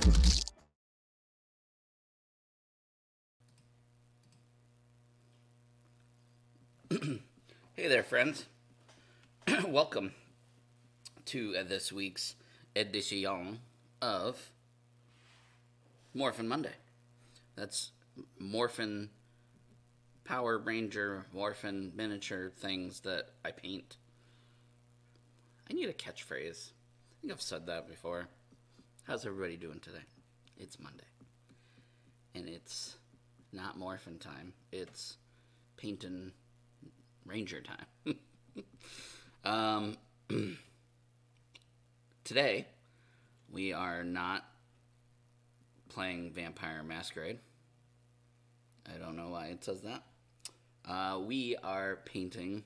Hey there, friends. Welcome to this week's edition of Morphin Monday. That's Morphin Power Ranger, Morphin miniature things that I paint. I need a catchphrase. I think I've said that before. How's everybody doing today? It's Monday. And it's not Morphin time. It's painting Ranger time. Today, we are not playing Vampire Masquerade. I don't know why it says that. We are painting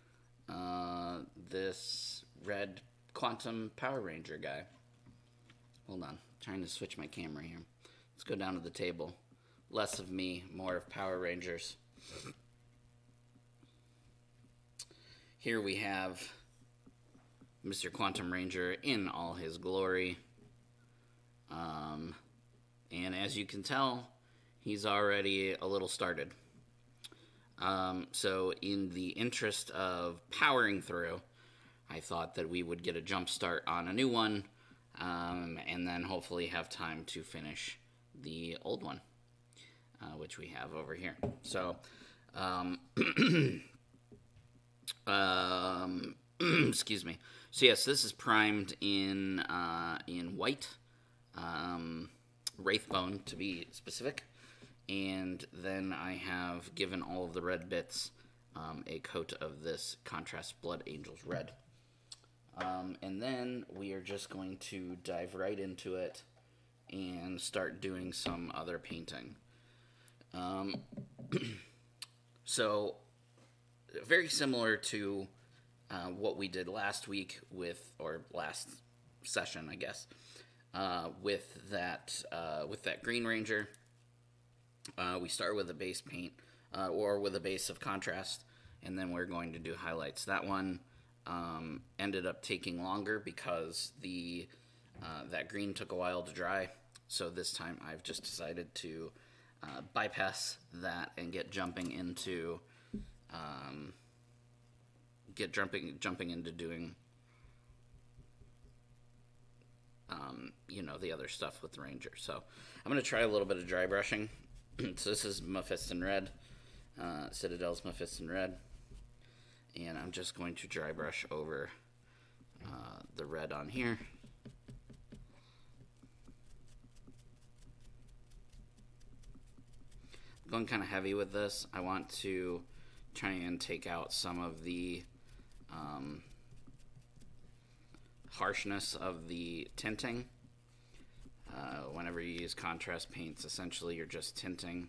this red Quantum Power Ranger guy. Hold on, trying to switch my camera here. Let's go down to the table. Less of me, more of Power Rangers. Here we have Mr. Quantum Ranger in all his glory. And as you can tell, he's already a little started. So in the interest of powering through, I thought that we would get a jump start on a new one, and then hopefully have time to finish the old one, which we have over here. So, excuse me. So yes, this is primed in white, Wraithbone to be specific, and then I have given all of the red bits a coat of this contrast Blood Angels red, and then we are just going to dive right into it and start doing some other painting. So very similar to what we did last week or last session, I guess, with that Green Ranger. We start with a base paint, or with a base of contrast, and then we're going to do highlights. That one ended up taking longer because that green took a while to dry. So this time I've just decided to bypass that and get jumping into doing the other stuff with the Ranger. So I'm going to try a little bit of dry brushing. So this is Mephiston Red, Citadel's Mephiston Red, and I'm just going to dry brush over the red on here. I'm going kind of heavy with this. I want to try and take out some of the harshness of the tinting. Whenever you use contrast paints, essentially you're just tinting.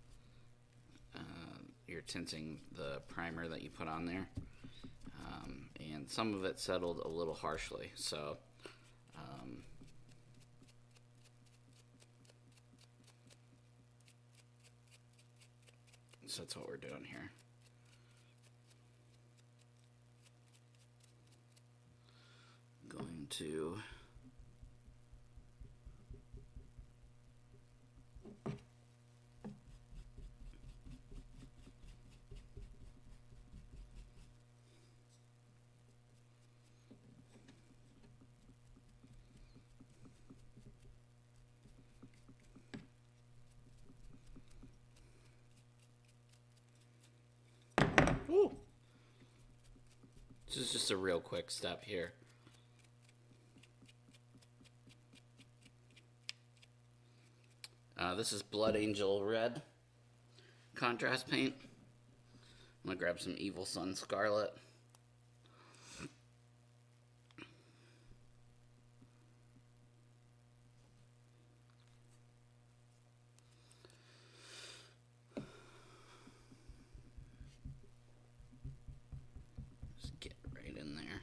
You're tinting the primer that you put on there, and some of it settled a little harshly. So that's what we're doing here. Going to this is just a real quick step here. This is Blood Angel Red contrast paint. I'm going to grab some Evil Sun Scarlet. Just get right in there.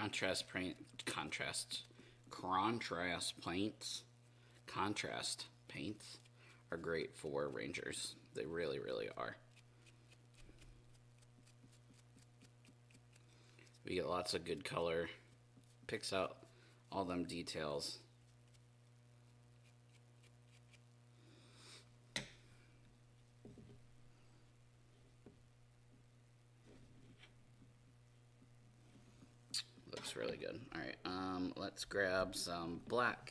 contrast paints are great for Rangers. They really, really are. We get lots of good color, picks out all them details. Looks really good. All right, let's grab some black.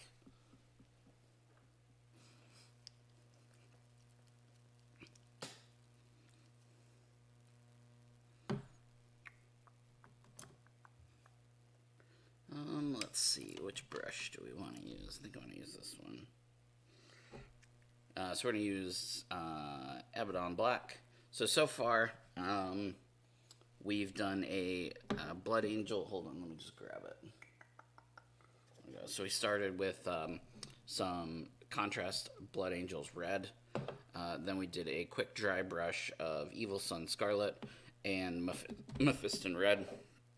Let's see, which brush do we want to use? I think I want to use this one. So we're going to use Abaddon Black. So far, we've done a Blood Angel. Hold on, let me just grab it. So we started with some contrast Blood Angels Red. Then we did a quick dry brush of Evil Sunz Scarlet and Mephiston Red.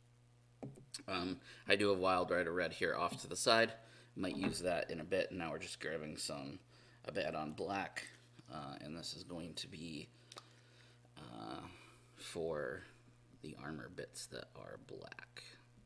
I do have Wild Rider Red here off to the side. Might use that in a bit. Now we're just grabbing some Abaddon Black, and this is going to be for the armor bits that are black.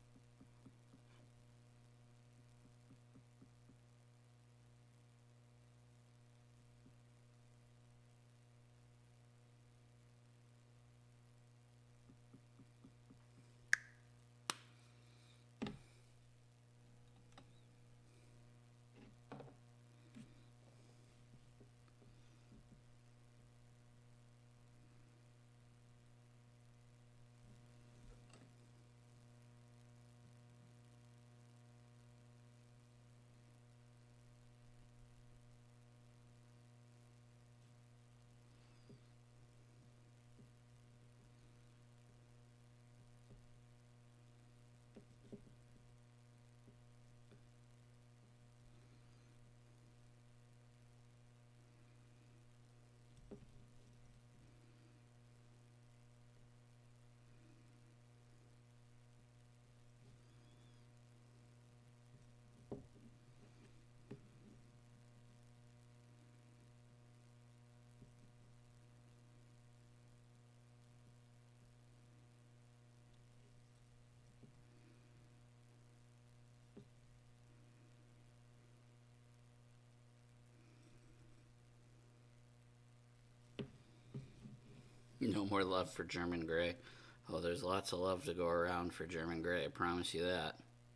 No more love for German Gray. Oh, there's lots of love to go around for German Gray, I promise you that.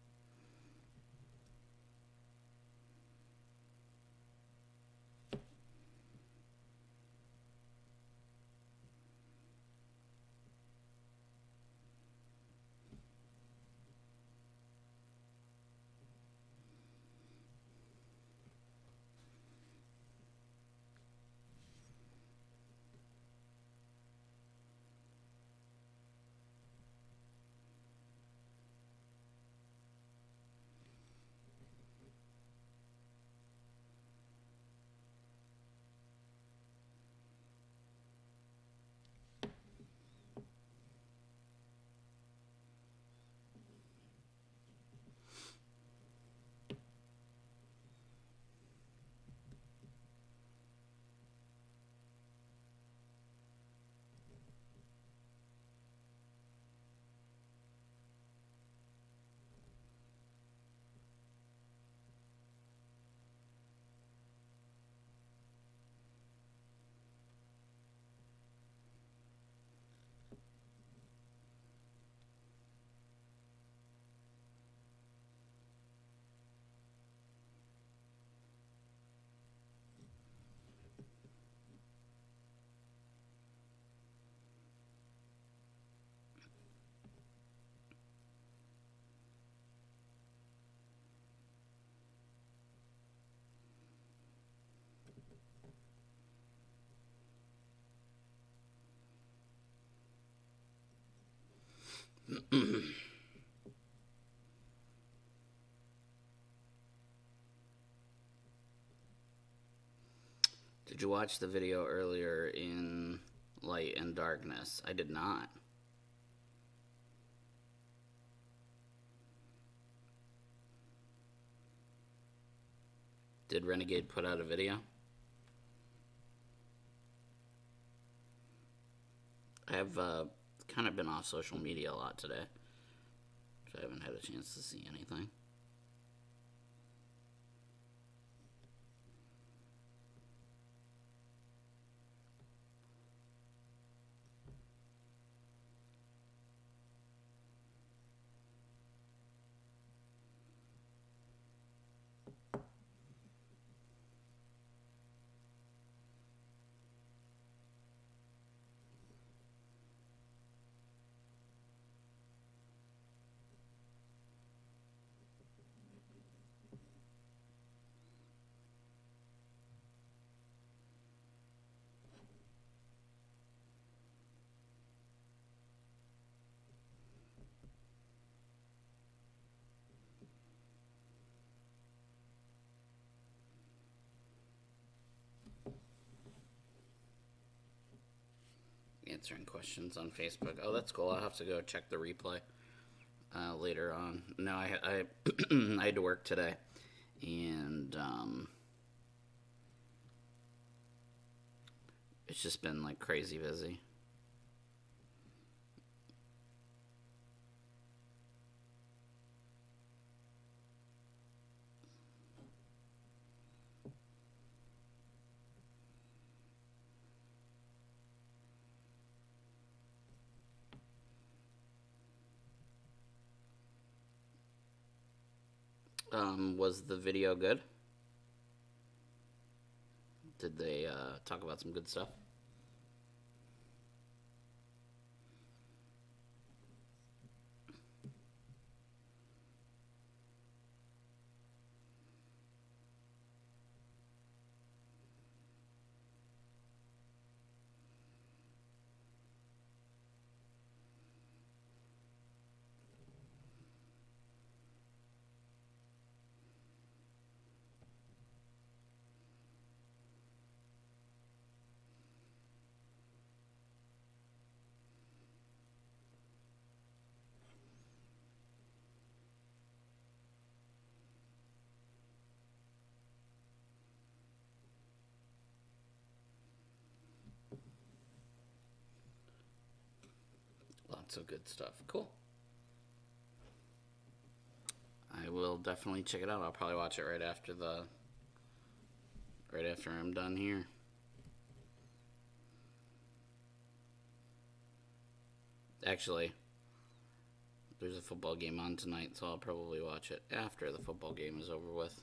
Did you watch the video earlier in Light and Darkness? I did not. Did Renegade put out a video? I have kind of been off social media a lot today, so I haven't had a chance to see anything. Answering questions on Facebook. Oh, that's cool. I'll have to go check the replay later on. No, I I had to work today, and it's just been like crazy busy. Was the video good? Did they talk about some good stuff? Lots of good stuff. Cool. I will definitely check it out. I'll probably watch it right after I'm done here. Actually, there's a football game on tonight, so I'll probably watch it after the football game is over with.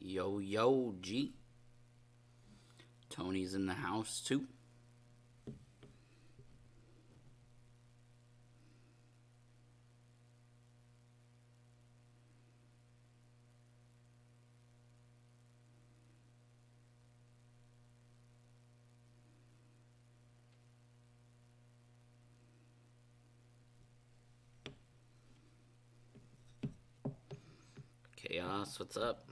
Yo, yo, G. Tony's in the house, too. Chaos, what's up?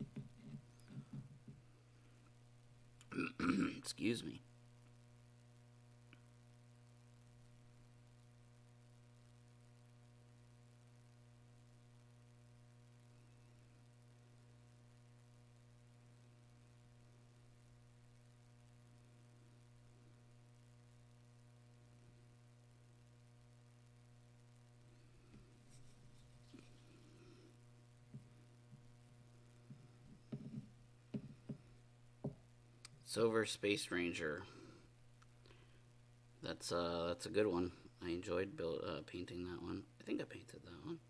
Excuse me. Silver Space Ranger. That's a good one. I enjoyed painting that one. I think I painted that one.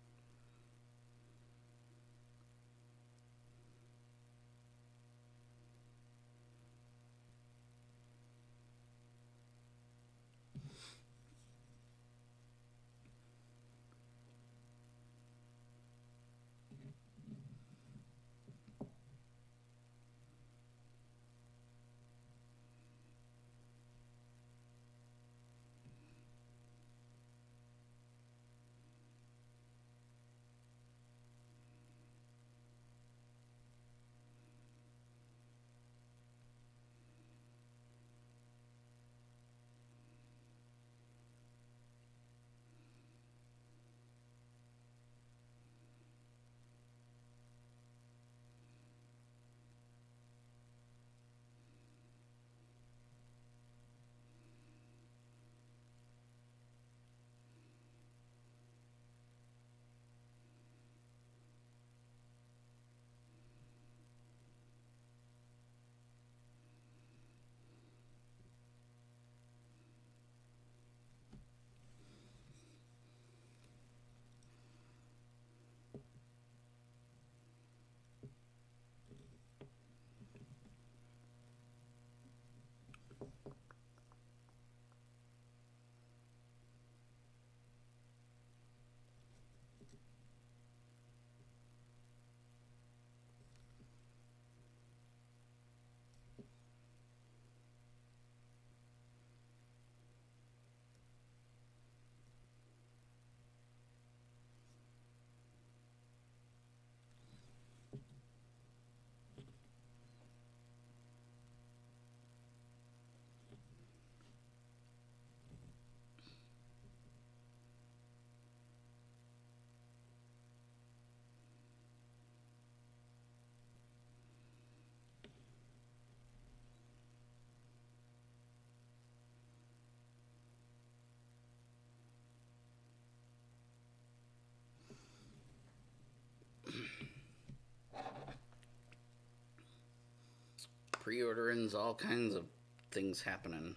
Pre-orderings, all kinds of things happening.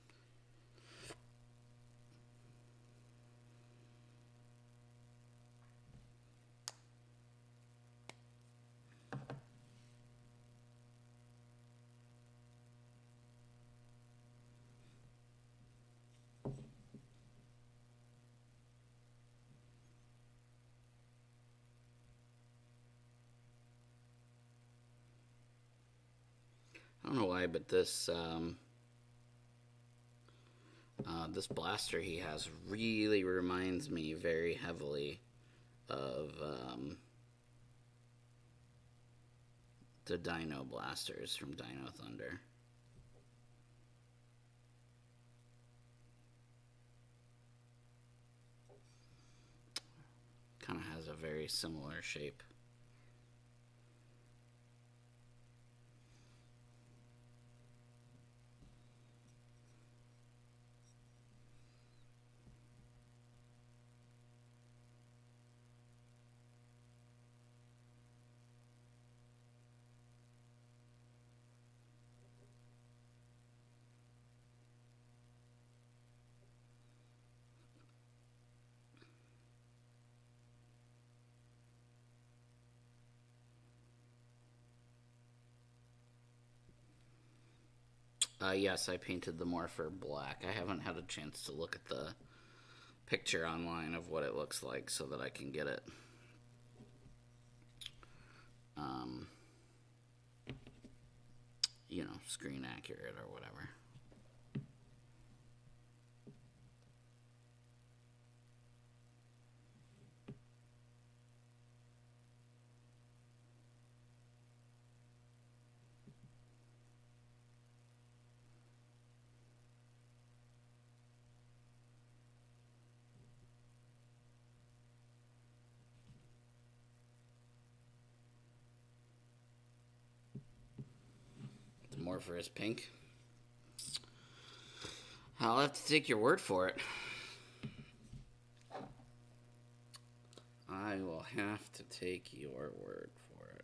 I don't know why, but this blaster he has really reminds me very heavily of the Dino blasters from Dino Thunder. Kind of has a very similar shape. Yes, I painted the Morpher black. I haven't had a chance to look at the picture online of what it looks like so that I can get it um, screen accurate or whatever. The Morpher is pink. I'll have to take your word for it. I will have to take your word for it.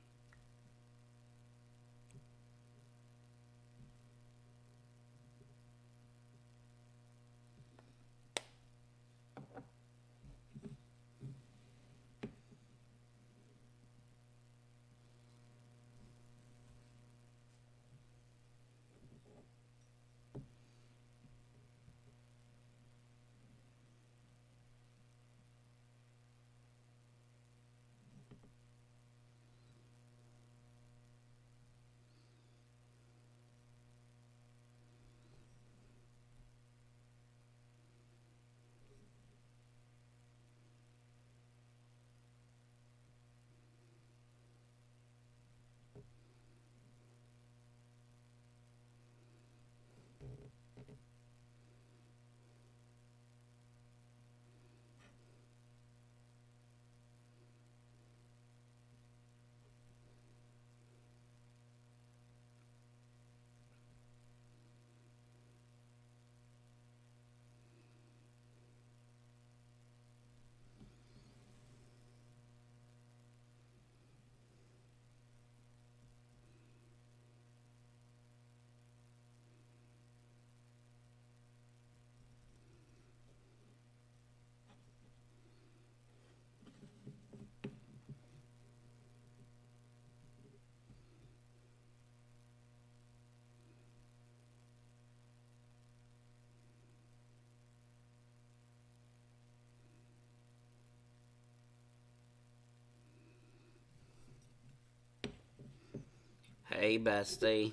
Hey, bestie.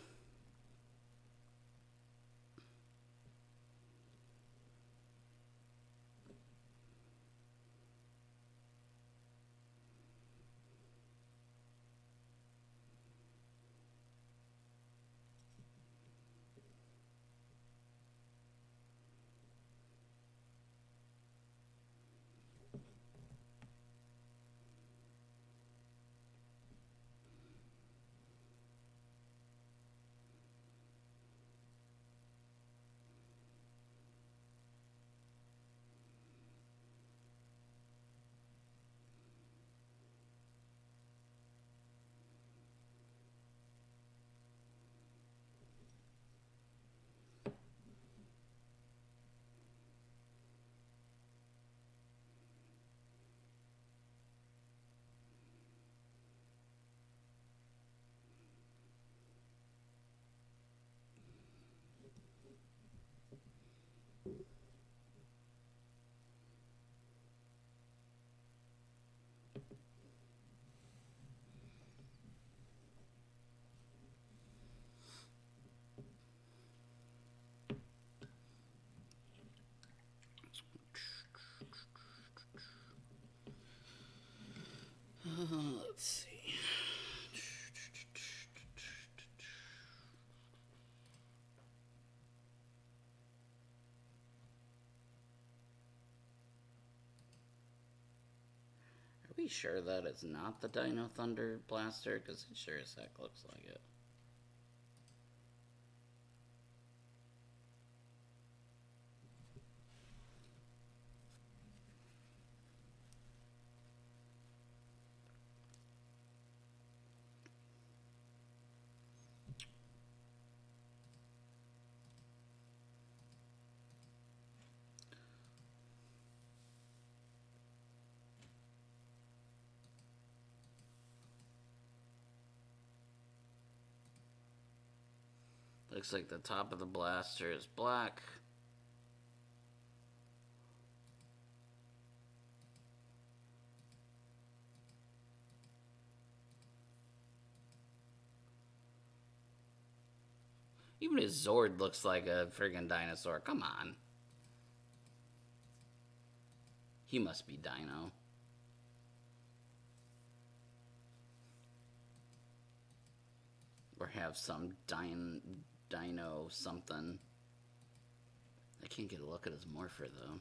Let's see. Are we sure that it's not the Dino Thunder Blaster? Because it sure as heck looks like it. Looks like the top of the blaster is black. Even his Zord looks like a friggin' dinosaur. Come on. He must be Dino. Or have some dino something. I can't get a look at his morpher though.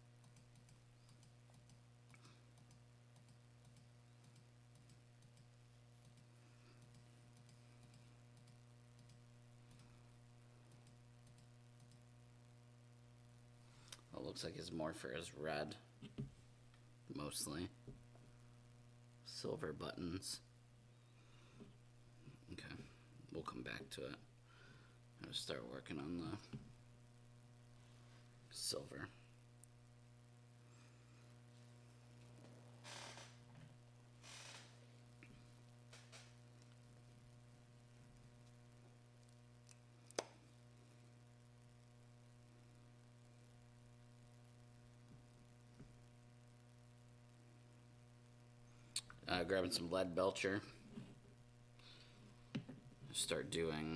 Well, it looks like his morpher is red. Mostly. Silver buttons. Okay. We'll come back to it. I'll start working on the silver. Grabbing some lead belcher. Start doing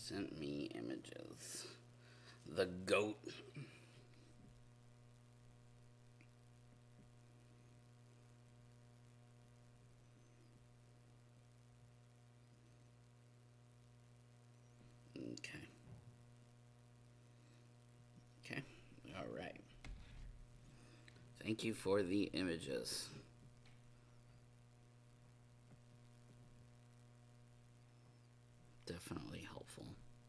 sent me images. The goat. Okay. Okay. All right. Thank you for the images. Definitely helpful.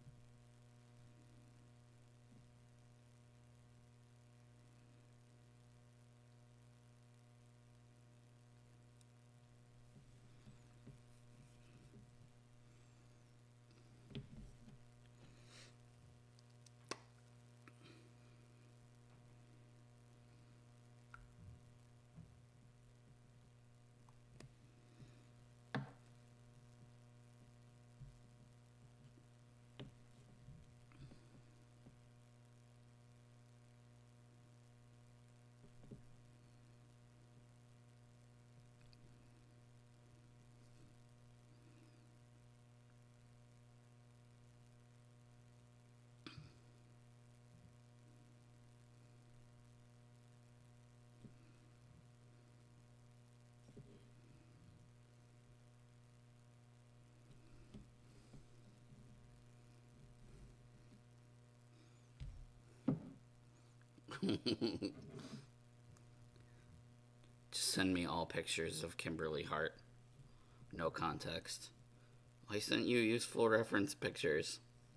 Just send me all pictures of Kimberly Hart. No context. I sent you useful reference pictures.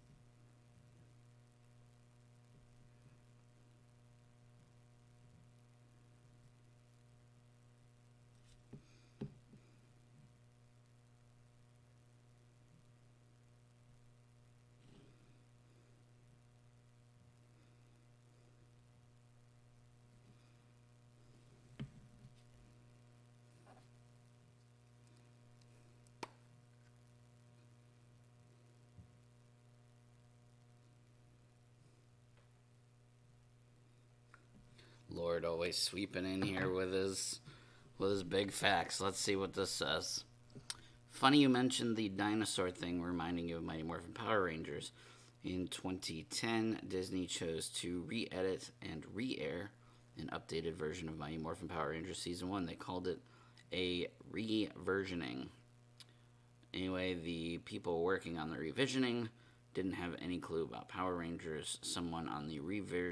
Lord always sweeping in here with his big facts. Let's see what this says. Funny you mentioned the dinosaur thing, reminding you of Mighty Morphin Power Rangers. In 2010, Disney chose to re-edit and re-air an updated version of Mighty Morphin Power Rangers Season 1. They called it a re-versioning. Anyway, the people working on the revisioning didn't have any clue about Power Rangers. Someone on the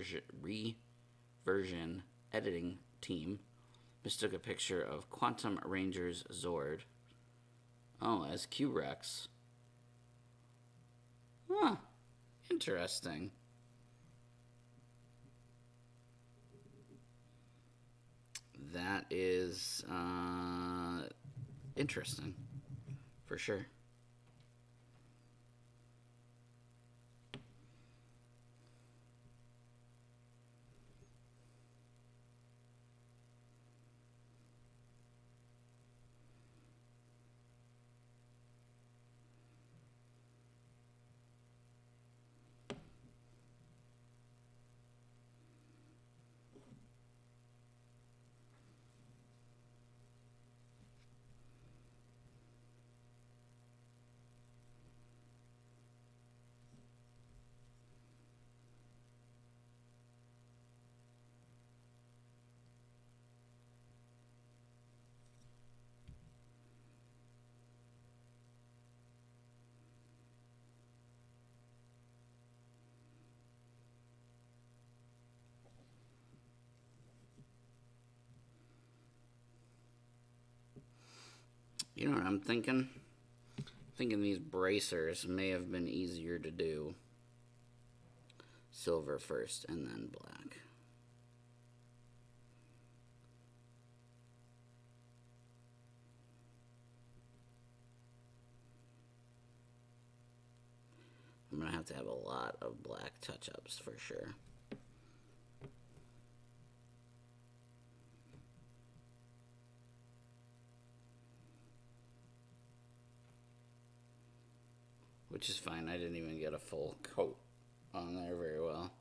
version editing team mistook a picture of Quantum Rangers Zord. Oh, as Q-Rex. Huh. Interesting. That is interesting. For sure. You know what I'm thinking? Thinking these bracers may have been easier to do. Silver first and then black. I'm going to have a lot of black touch-ups for sure. Which is fine. I didn't even get a full coat on there very well.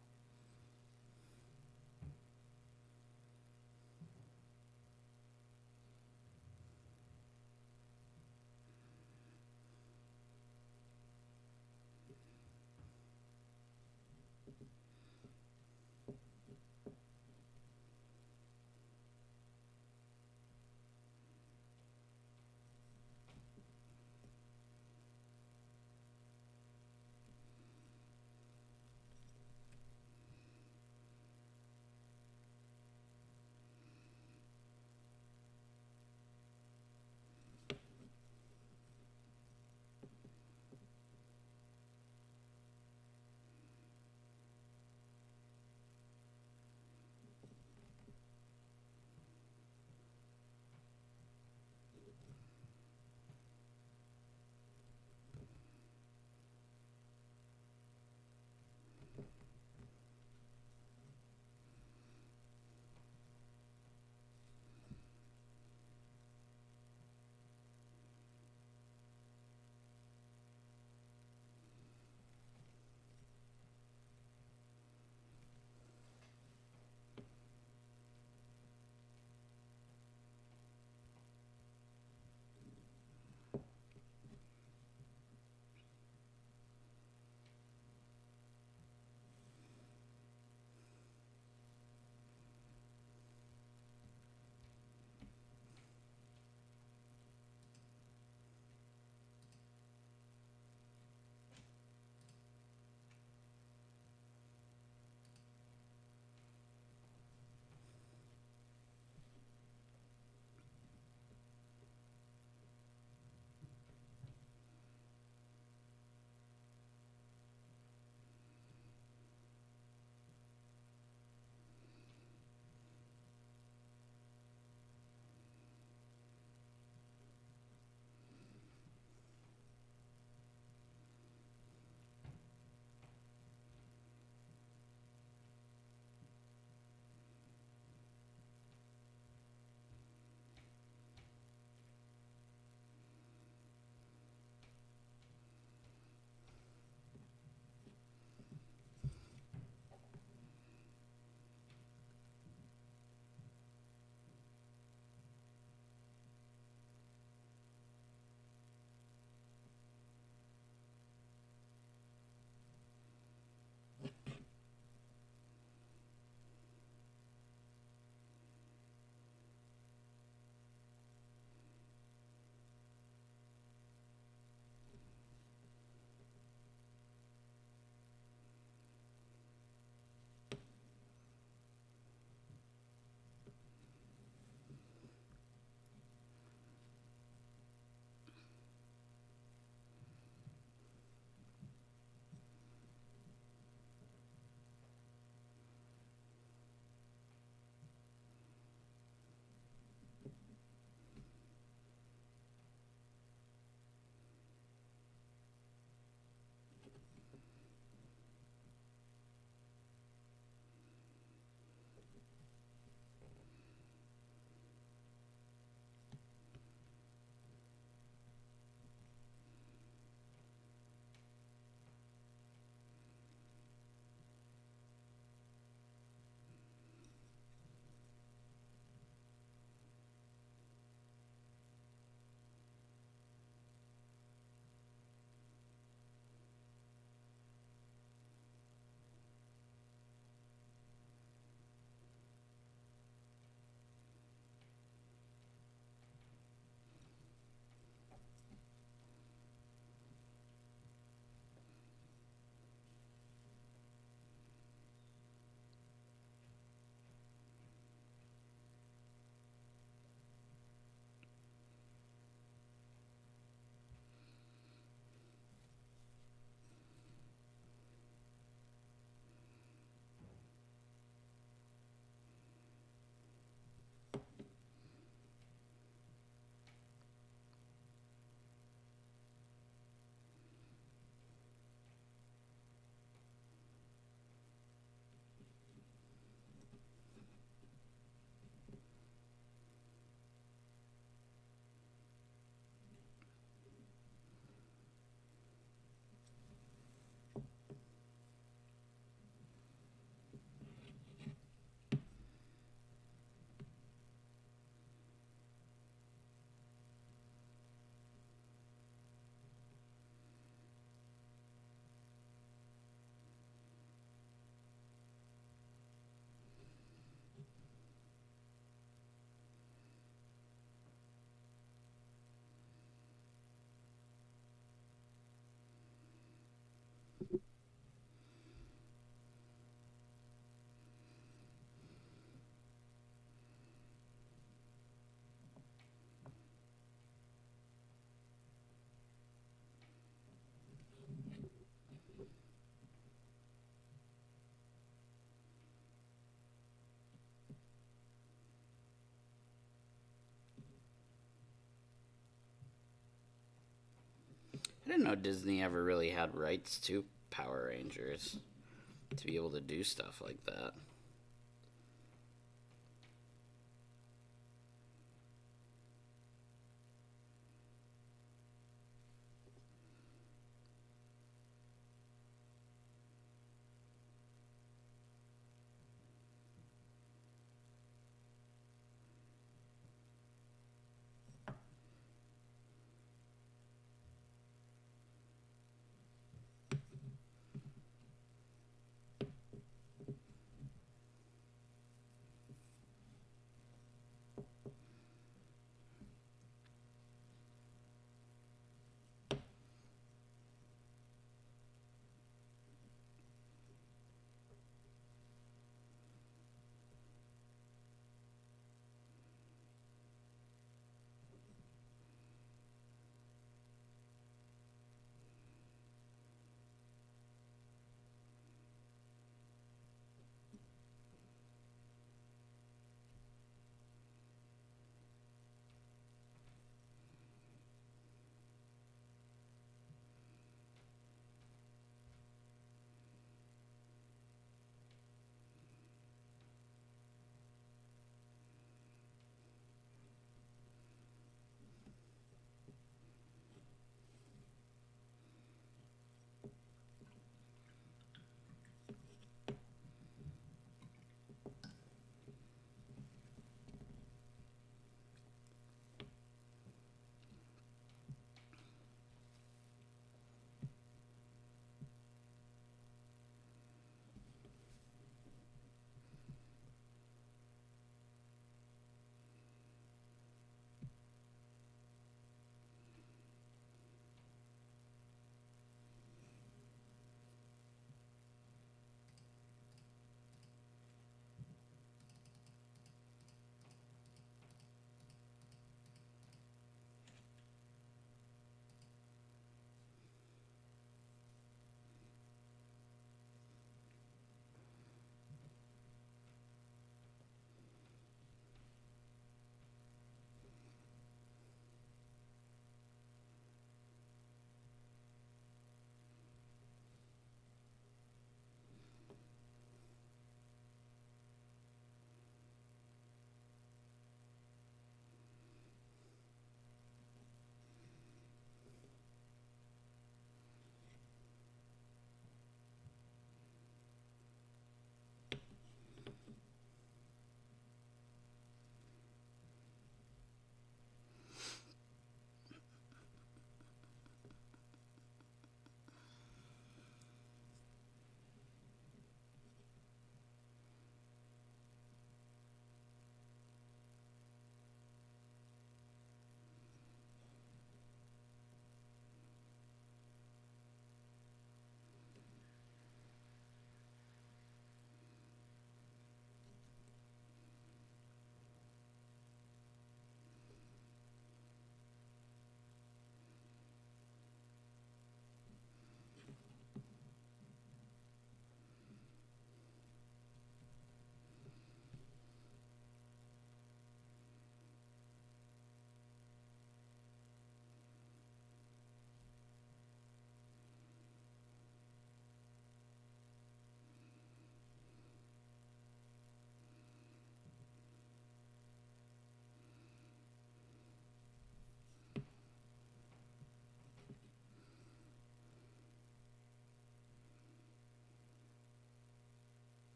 I didn't know Disney ever really had rights to Power Rangers to be able to do stuff like that.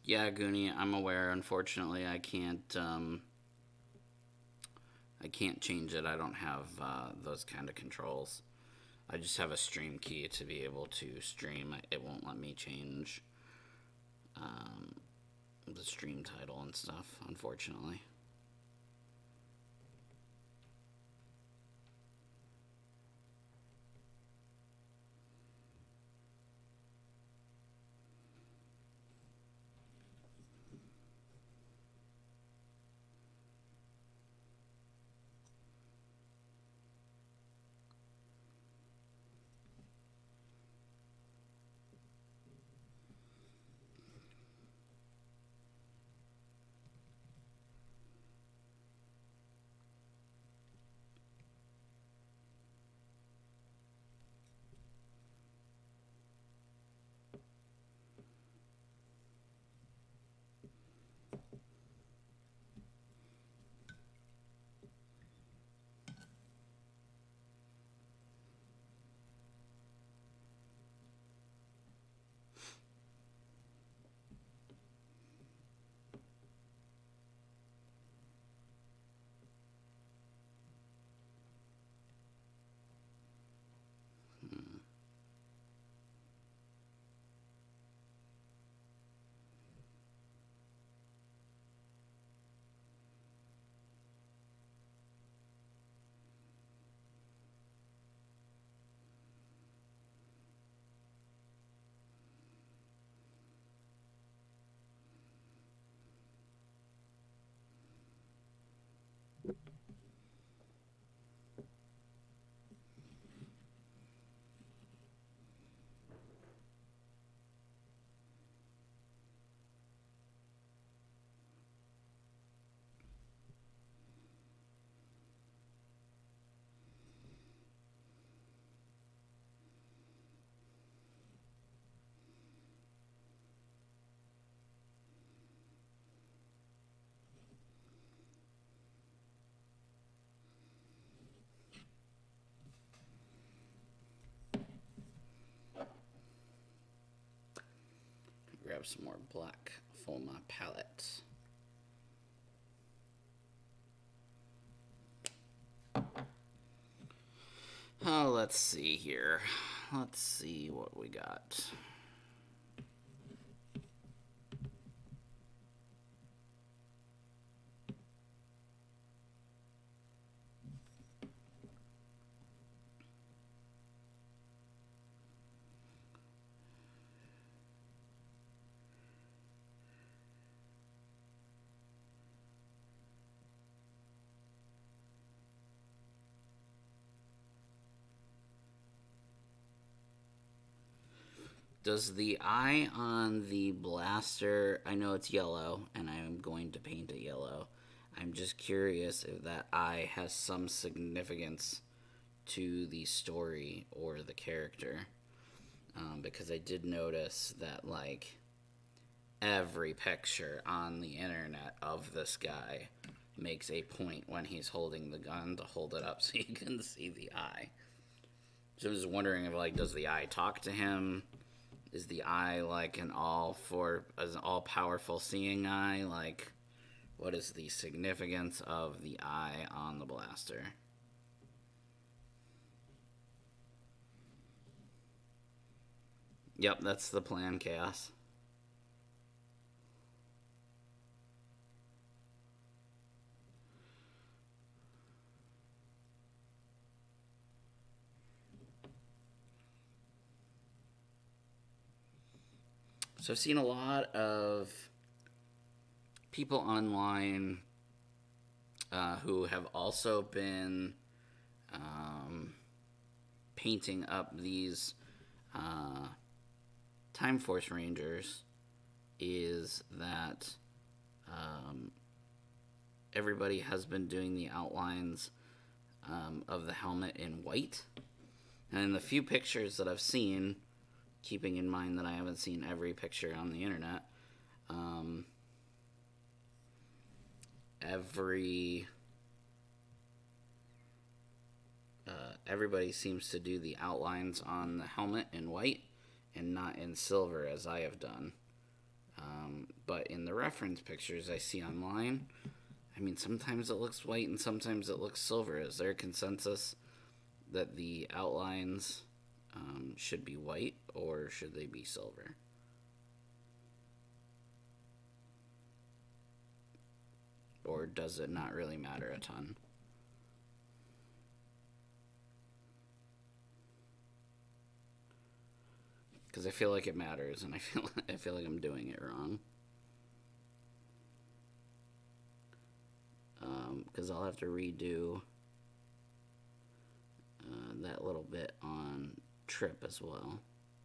Yeah, Goonie, I'm aware. Unfortunately, I can't change it. I don't have those kind of controls. I just have a stream key to be able to stream. It won't let me change um, the stream title and stuff, unfortunately. Grab some more black for my palette. Oh, let's see here. Let's see what we got. Does the eye on the blaster, I know it's yellow, and I'm going to paint it yellow. I'm just curious if that eye has some significance to the story or the character. Because I did notice that, like, every picture on the internet of this guy makes a point when he's holding the gun to hold it up so you can see the eye. So I'm just wondering if, like, does the eye talk to him? Is the eye like an all powerful seeing eye? Like, what is the significance of the eye on the blaster? Yep, that's the plan, Chaos. So I've seen a lot of people online who have also been painting up these Time Force Rangers. Is that everybody has been doing the outlines of the helmet in white. And in the few pictures that I've seen, keeping in mind that I haven't seen every picture on the internet, everybody seems to do the outlines on the helmet in white and not in silver as I have done. But in the reference pictures I see online, I mean, sometimes it looks white and sometimes it looks silver. Is there a consensus that the outlines should be white or should they be silver? Or does it not really matter a ton? Because I feel like it matters, and I feel like I'm doing it wrong. Because I'll have to redo that little bit on trip as well.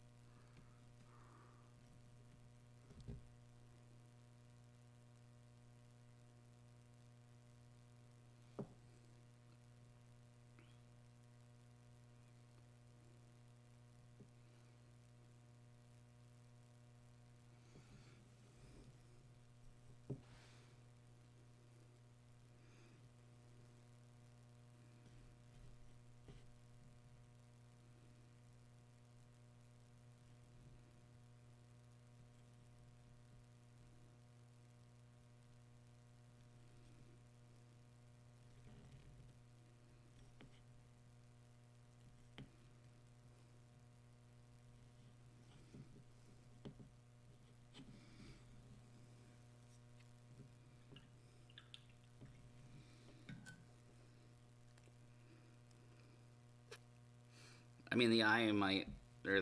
I mean, the eye might, or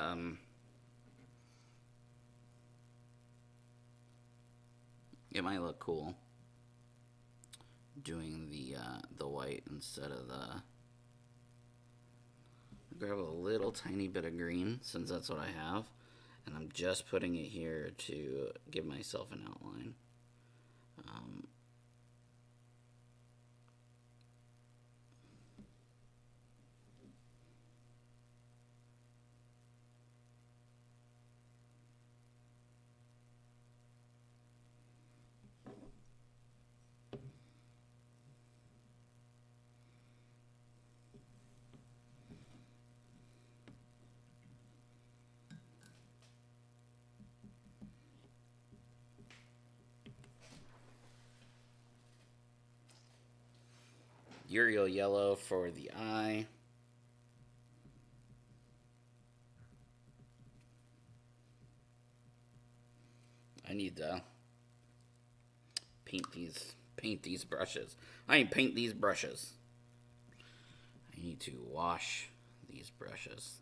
it might look cool doing the white instead of the. Grab a little tiny bit of green since that's what I have, and I'm just putting it here to give myself an outline. Uriel yellow for the eye. I need to paint these brushes. I need to paint these brushes. I need to wash these brushes.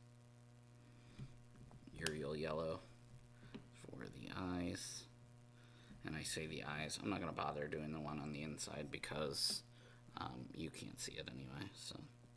Uriel yellow for the eyes. And I say the eyes. I'm not going to bother doing the one on the inside because you can't see it anyway. So.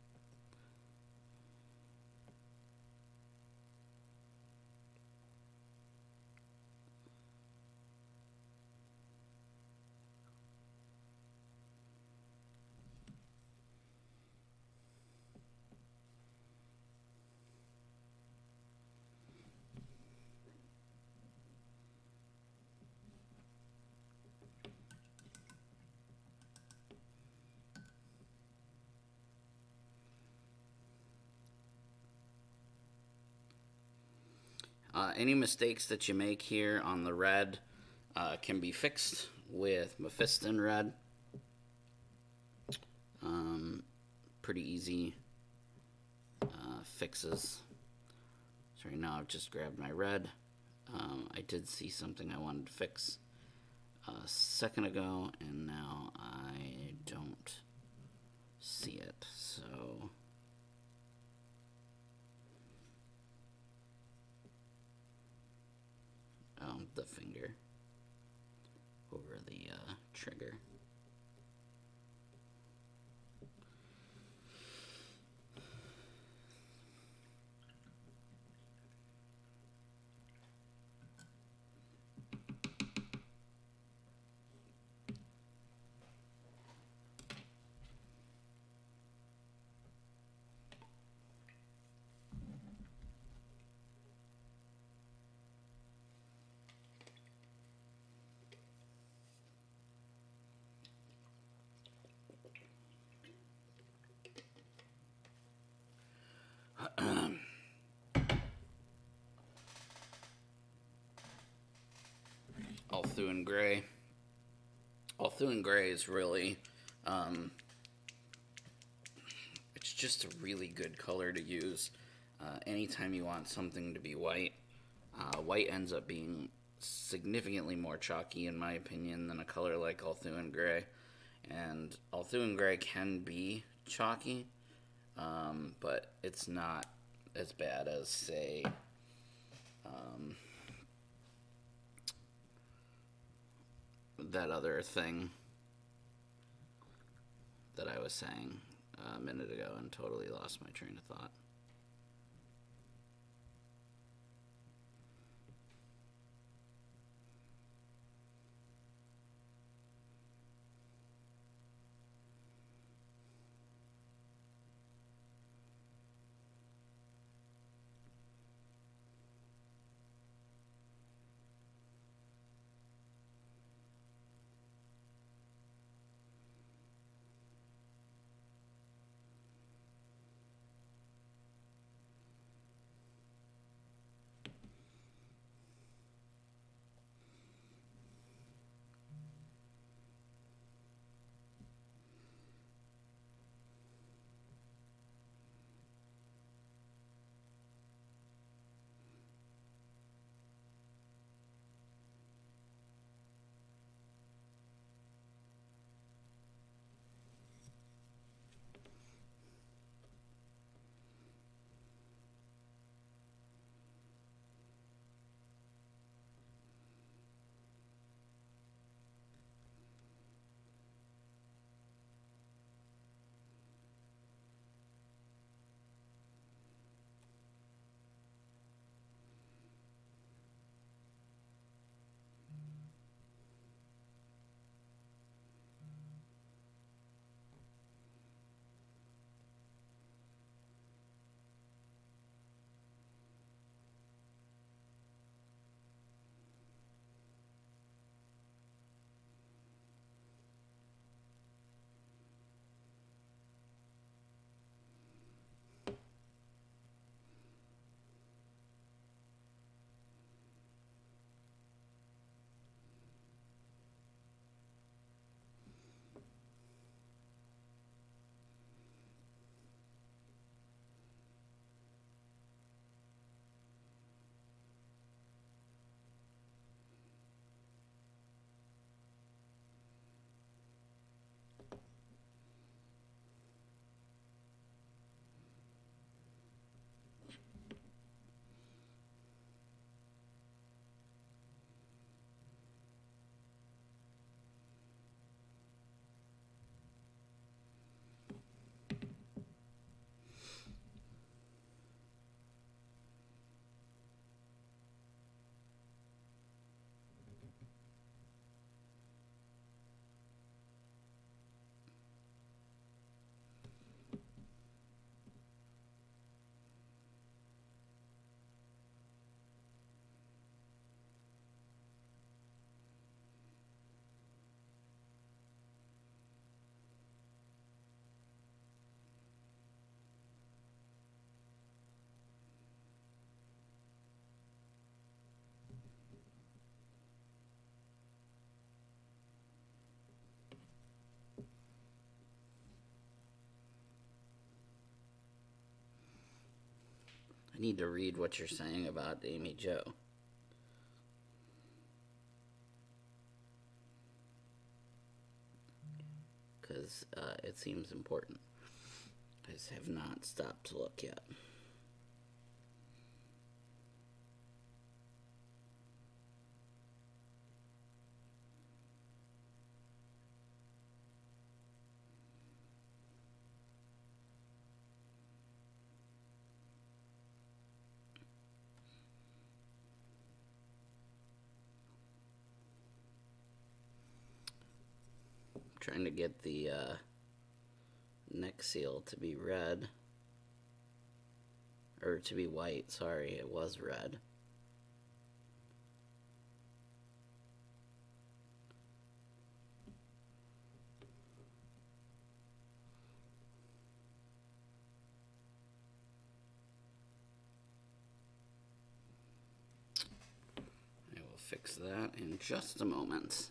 Any mistakes that you make here on the red can be fixed with Mephiston red. Pretty easy fixes. So right now I've just grabbed my red. I did see something I wanted to fix a second ago, and now I don't see it. So the finger over the trigger. Althuen Gray. Althuen Gray is really, it's just a really good color to use. Anytime you want something to be white, white ends up being significantly more chalky, in my opinion, than a color like Althuen Gray. And Althuen Gray can be chalky, but it's not as bad as, say, that other thing that I was saying a minute ago and totally lost my train of thought. I need to read what you're saying about Amy Jo. Because it seems important. I just have not stopped to look yet. Trying to get the neck seal to be red. Or to be white, sorry, it was red. I will fix that in just a moment.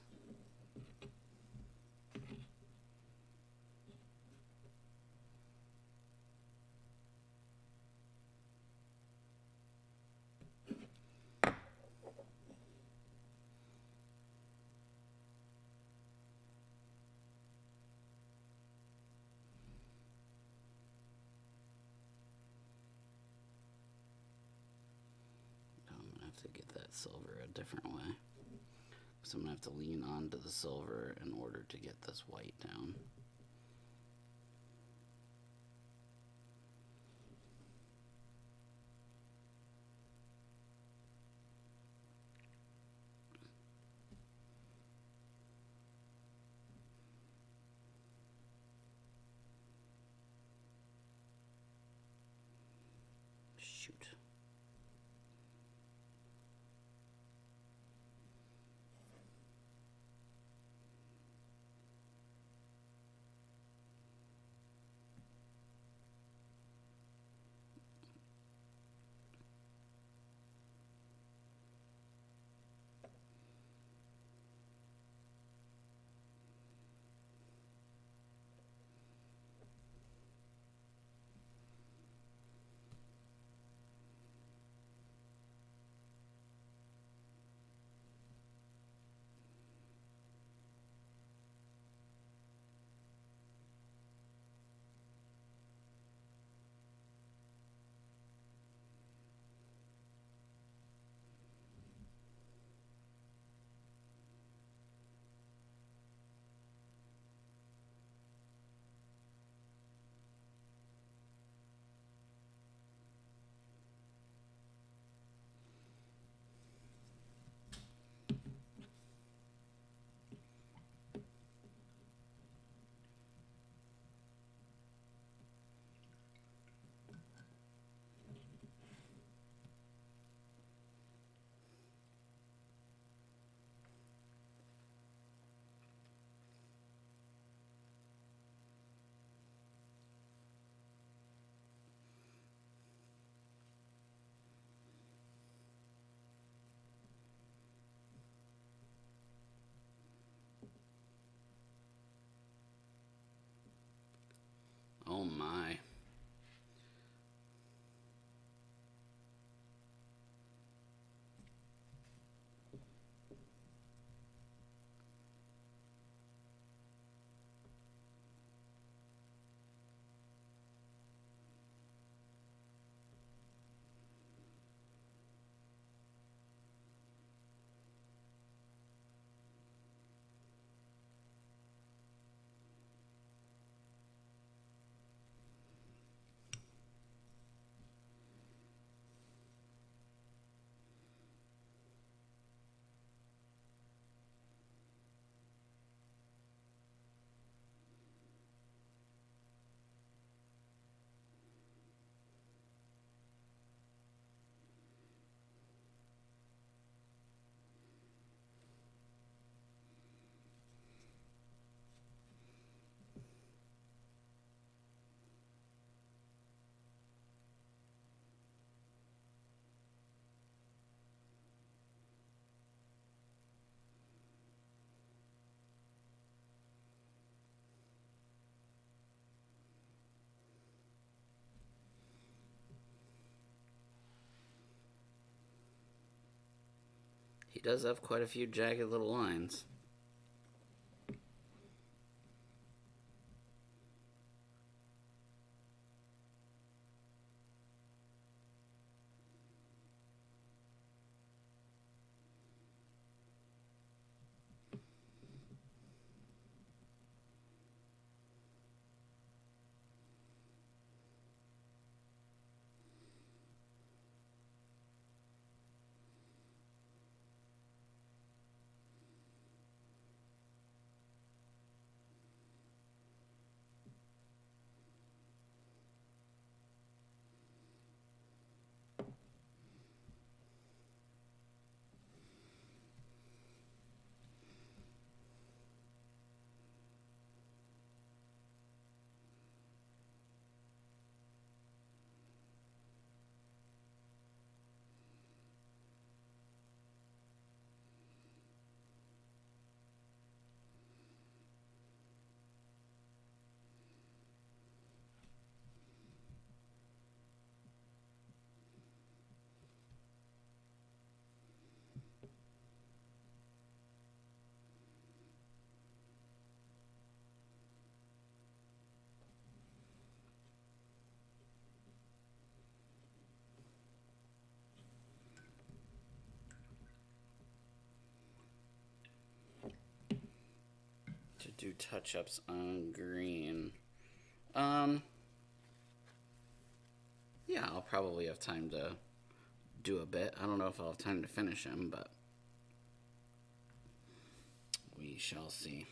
To get that silver a different way. So I'm going to have to lean onto the silver in order to get this white down. Shoot. Oh my. He does have quite a few jagged little lines. do touch-ups on green. Yeah, I'll probably have time to do a bit. I don't know if I'll have time to finish him, but we shall see.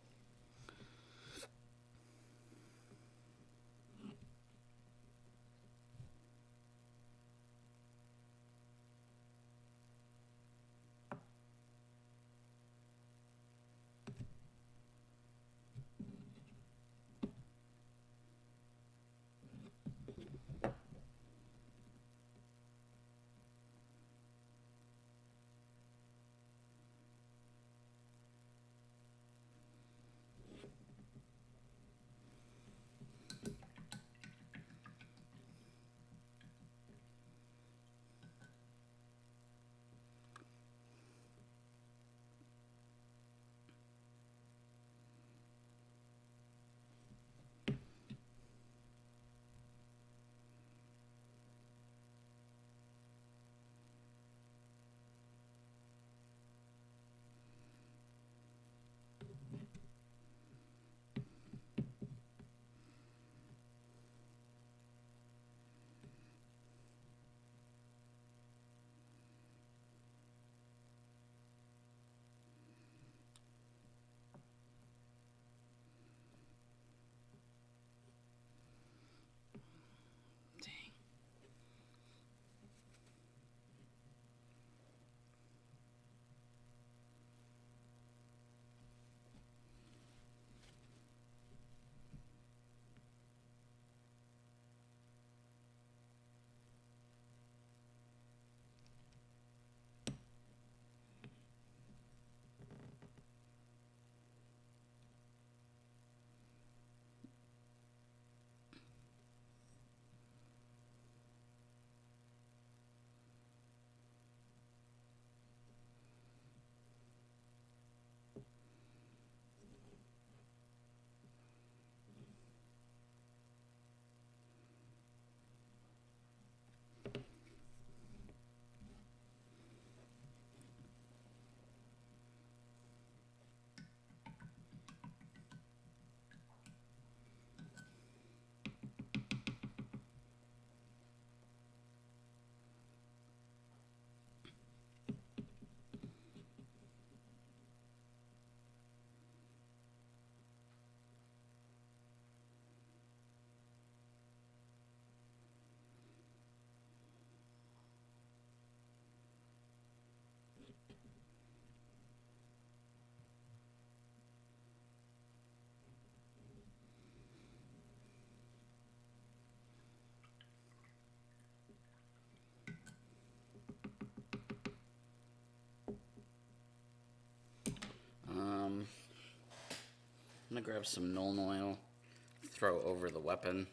I'm gonna grab some Nuln Oil, throw over the weapon.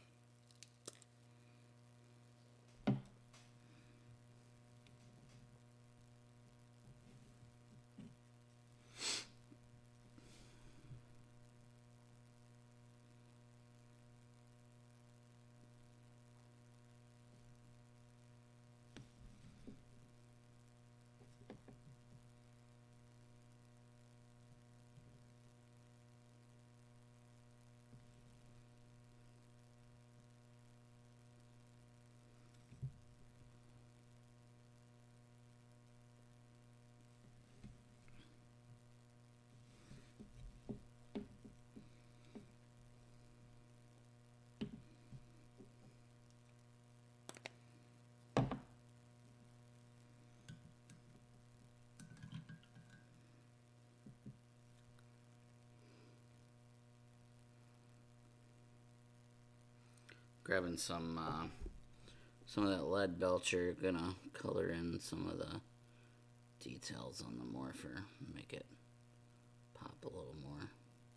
Grabbing some of that lead belcher, gonna color in some of the details on the morpher, make it pop a little more.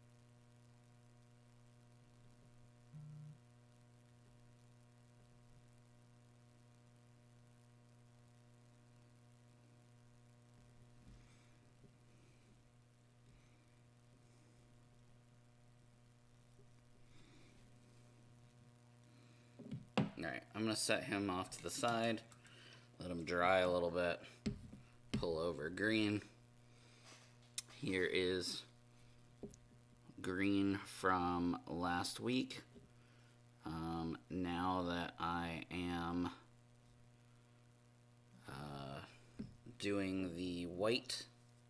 Alright, I'm going to set him off to the side, let him dry a little bit, pull over green. Here is green from last week. Now that I am doing the white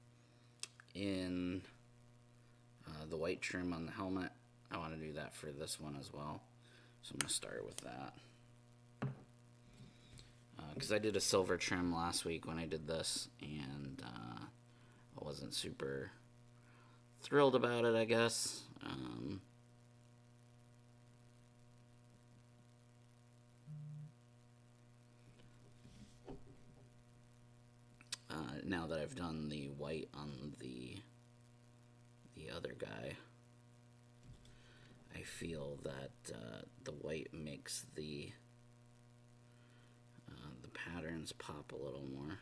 in the white trim on the helmet, I want to do that for this one as well. So I'm going to start with that. Because I did a silver trim last week when I did this, and I wasn't super thrilled about it, I guess. Now that I've done the white on the other guy, I feel that the white makes the patterns pop a little more.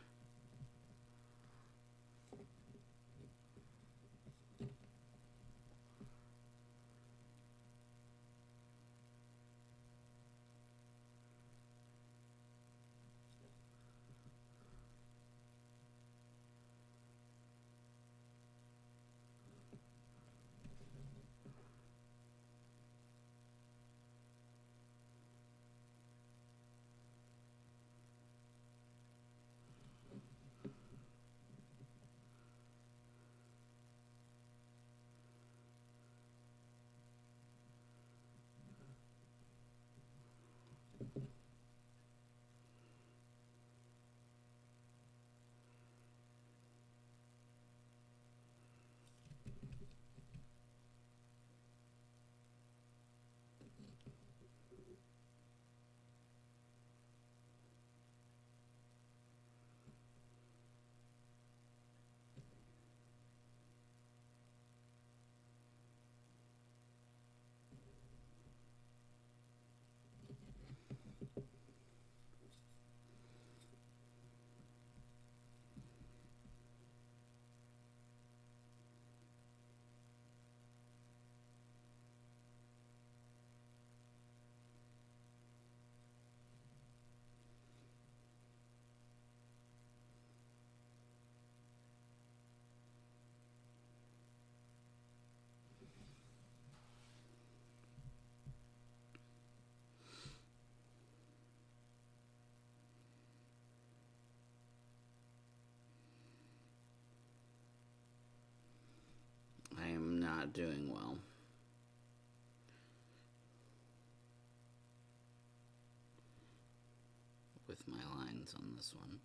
I am not doing well. With my lines on this one.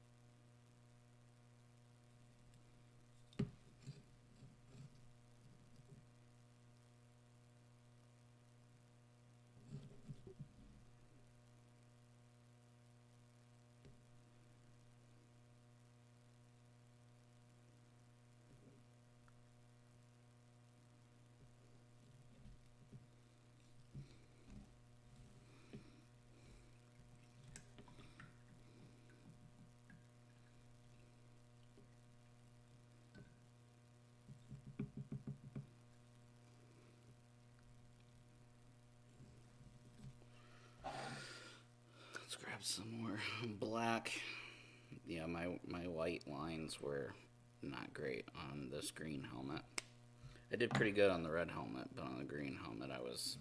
Let's grab some more black. Yeah, my white lines were not great on this green helmet. I did pretty good on the red helmet, but on the green helmet I was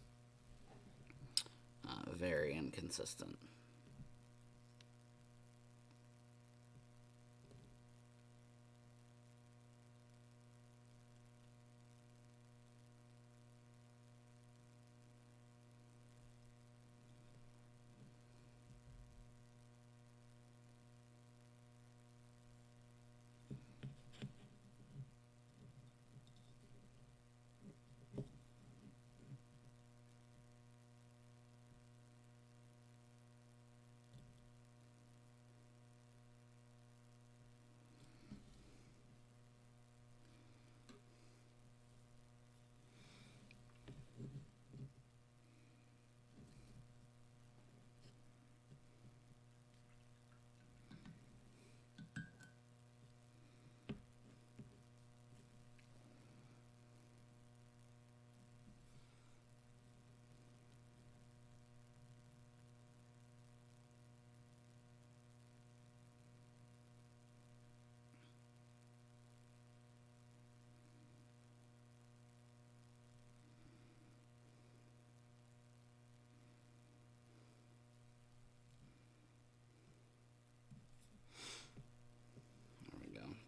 very inconsistent.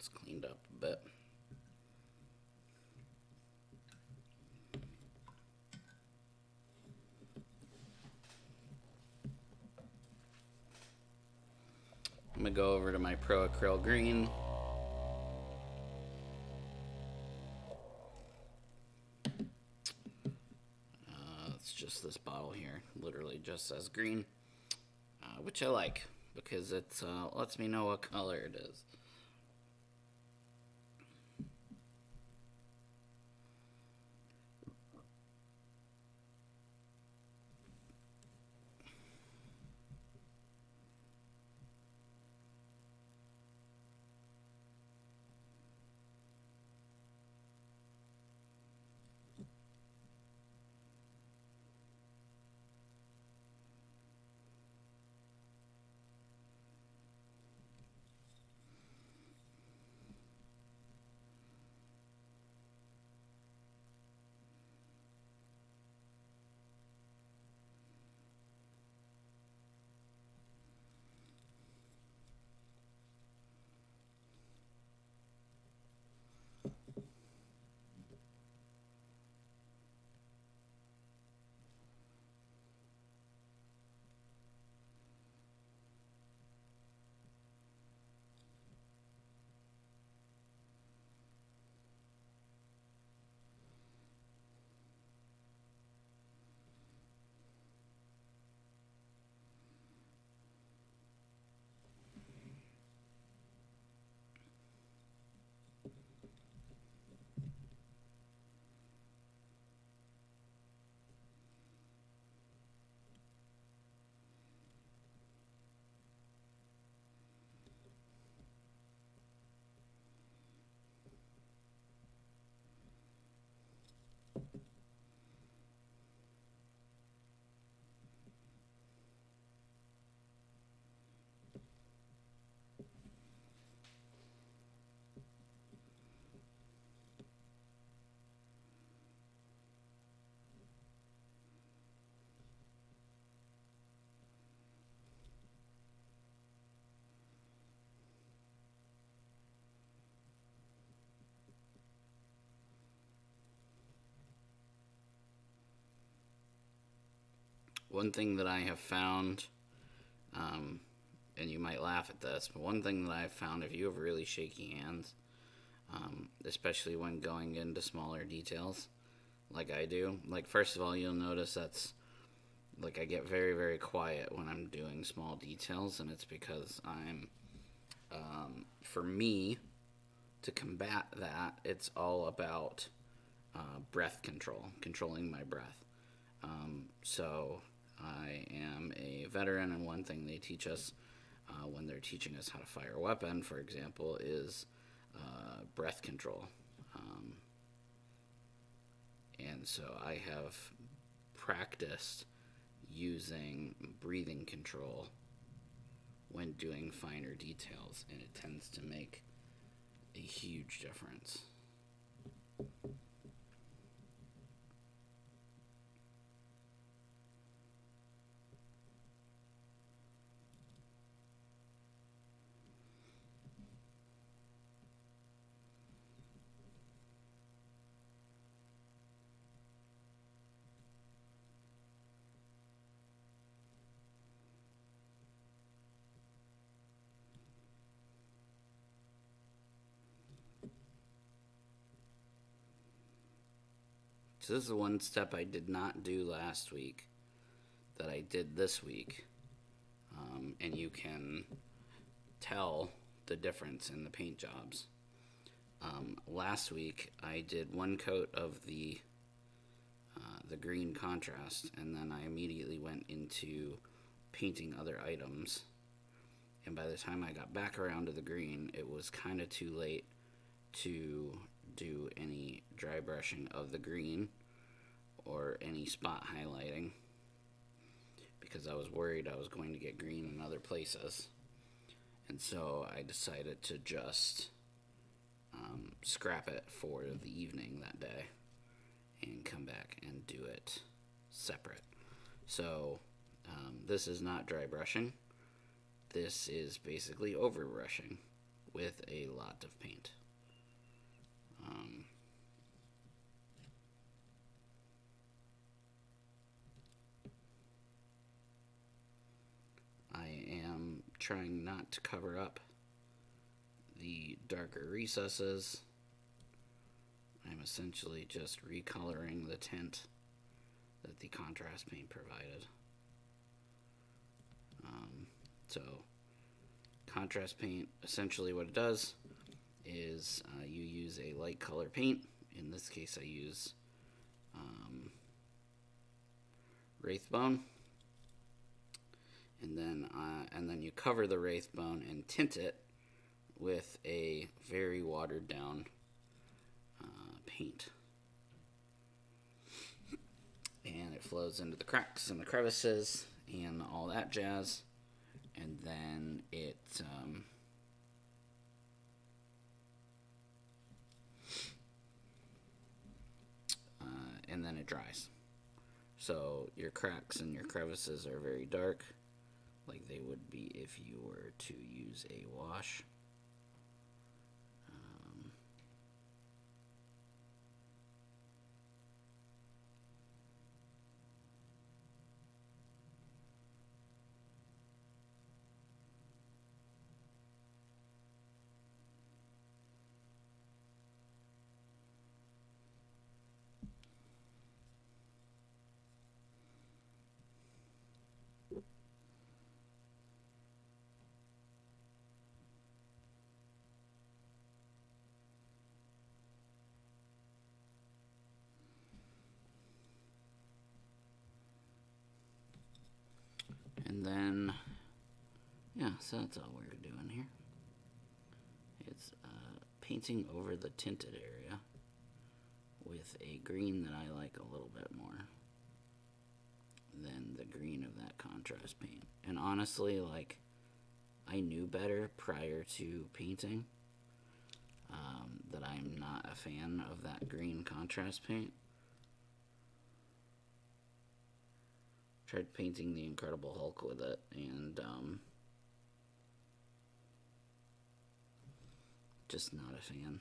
this cleaned up a bit. I'm going to go over to my Pro Acryl Green. It's just this bottle here. Literally just says green. Which I like because it lets me know what color it is. One thing that I have found, and you might laugh at this, but one thing that I've found, if you have really shaky hands, especially when going into smaller details, like I do, like first of all, you'll notice that's, like I get very, very quiet when I'm doing small details, and it's because for me, to combat that, it's all about breath control, controlling my breath. So I am a veteran, and one thing they teach us when they're teaching us how to fire a weapon, for example, is breath control. And so I have practiced using breathing control when doing finer details, and it tends to make a huge difference. So this is the one step I did not do last week that I did this week. And you can tell the difference in the paint jobs. Last week I did one coat of the green contrast, and then I immediately went into painting other items. And by the time I got back around to the green, it was kind of too late to do any dry brushing of the green or any spot highlighting, because I was worried I was going to get green in other places. And so I decided to just scrap it for the evening that day and come back and do it separate. So this is not dry brushing. This is basically over brushing, with a lot of paint. I am trying not to cover up the darker recesses. I'm essentially just recoloring the tint that the contrast paint provided. So contrast paint, essentially what it does is you use a light color paint. In this case I use Wraithbone, and then you cover the Wraithbone and tint it with a very watered down paint, and it flows into the cracks and the crevices and all that jazz, and then it dries. So your cracks and your crevices are very dark, like they would be if you were to use a wash. And then, yeah, so that's all we're doing here. It's painting over the tinted area with a green that I like a little bit more than the green of that contrast paint. And honestly, like, I knew better prior to painting that I'm not a fan of that green contrast paint. Tried painting the Incredible Hulk with it, and just not a fan.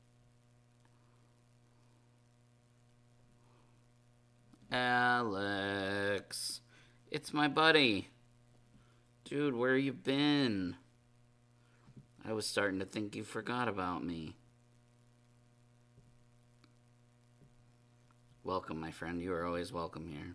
Alex, it's my buddy. Dude, where you been? I was starting to think you forgot about me. Welcome, my friend. You are always welcome here.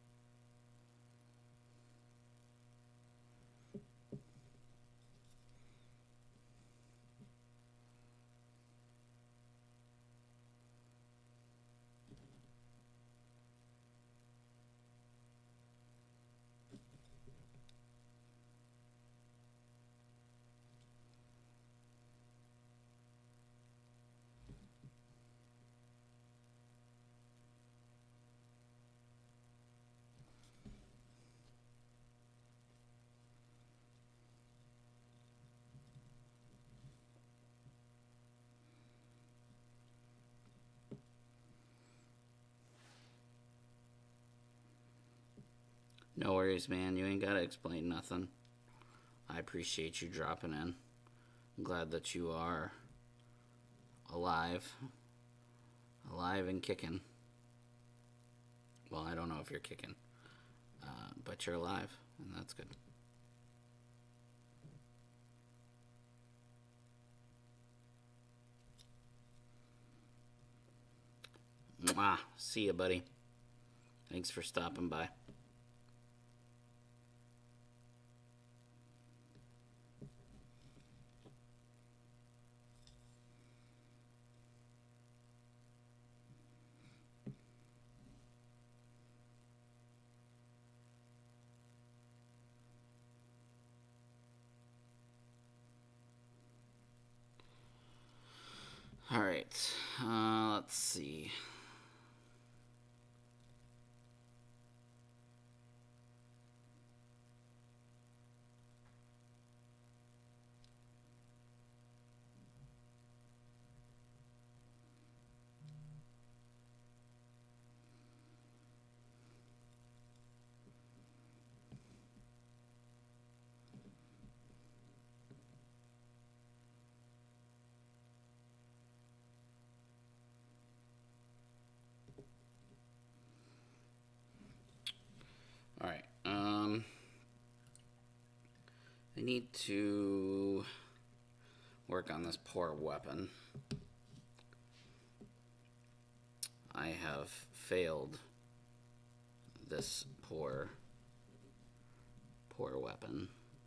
No worries, man. You ain't gotta explain nothing. I appreciate you dropping in. I'm glad that you are alive. Alive and kicking. Well, I don't know if you're kicking. But you're alive, and that's good. Mwah. See ya, buddy. Thanks for stopping by. All right, let's see. need to work on this poor weapon. I have failed this poor weapon.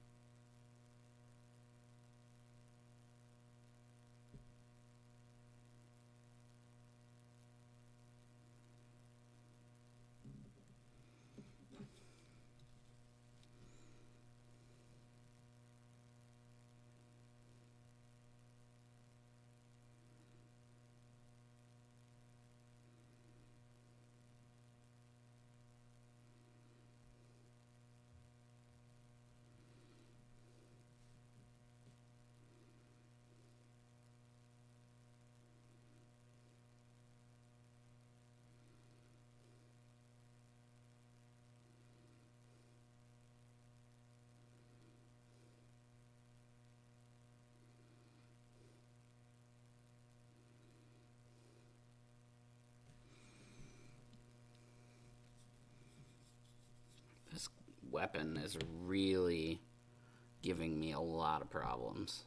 This weapon is really giving me a lot of problems.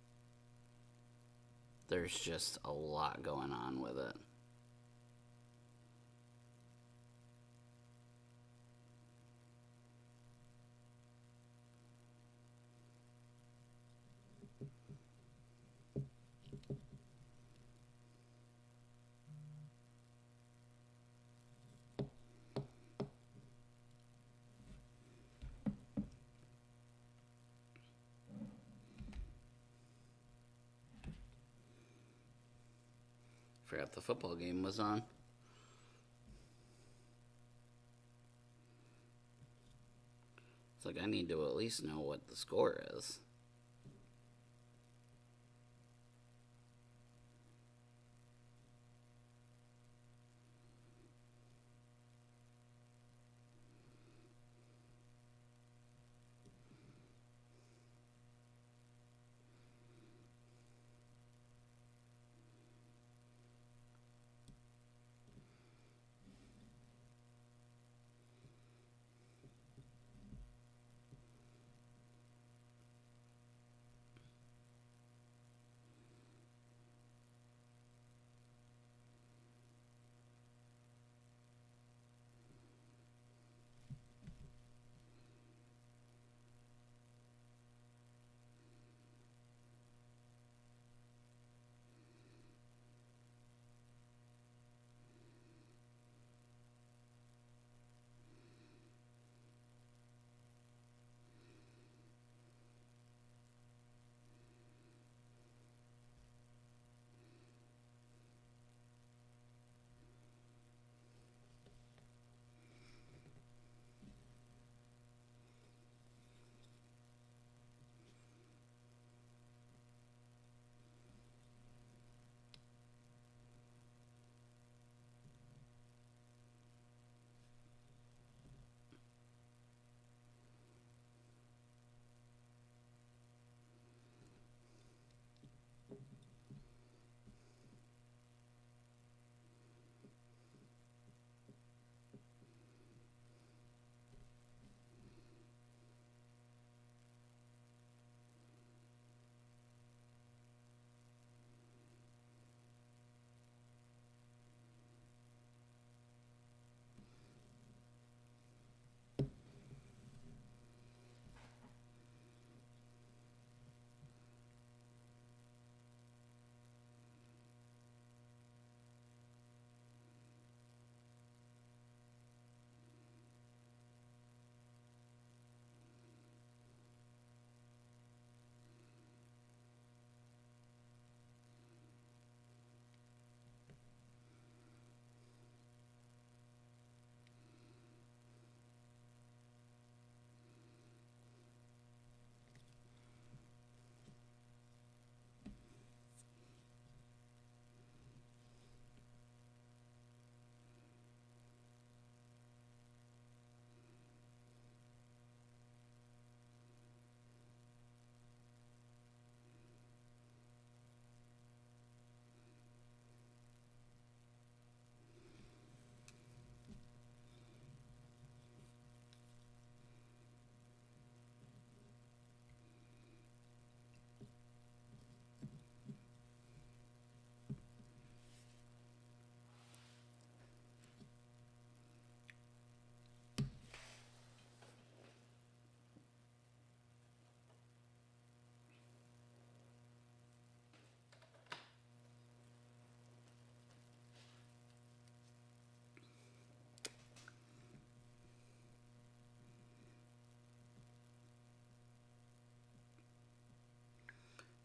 There's just a lot going on with it. Forgot the football game was on. It's like I need to at least know what the score is.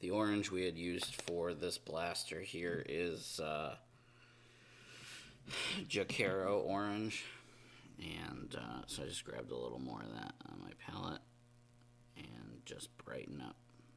The orange we had used for this blaster here is Jacaro orange. And so I just grabbed a little more of that on my palette and just brighten up.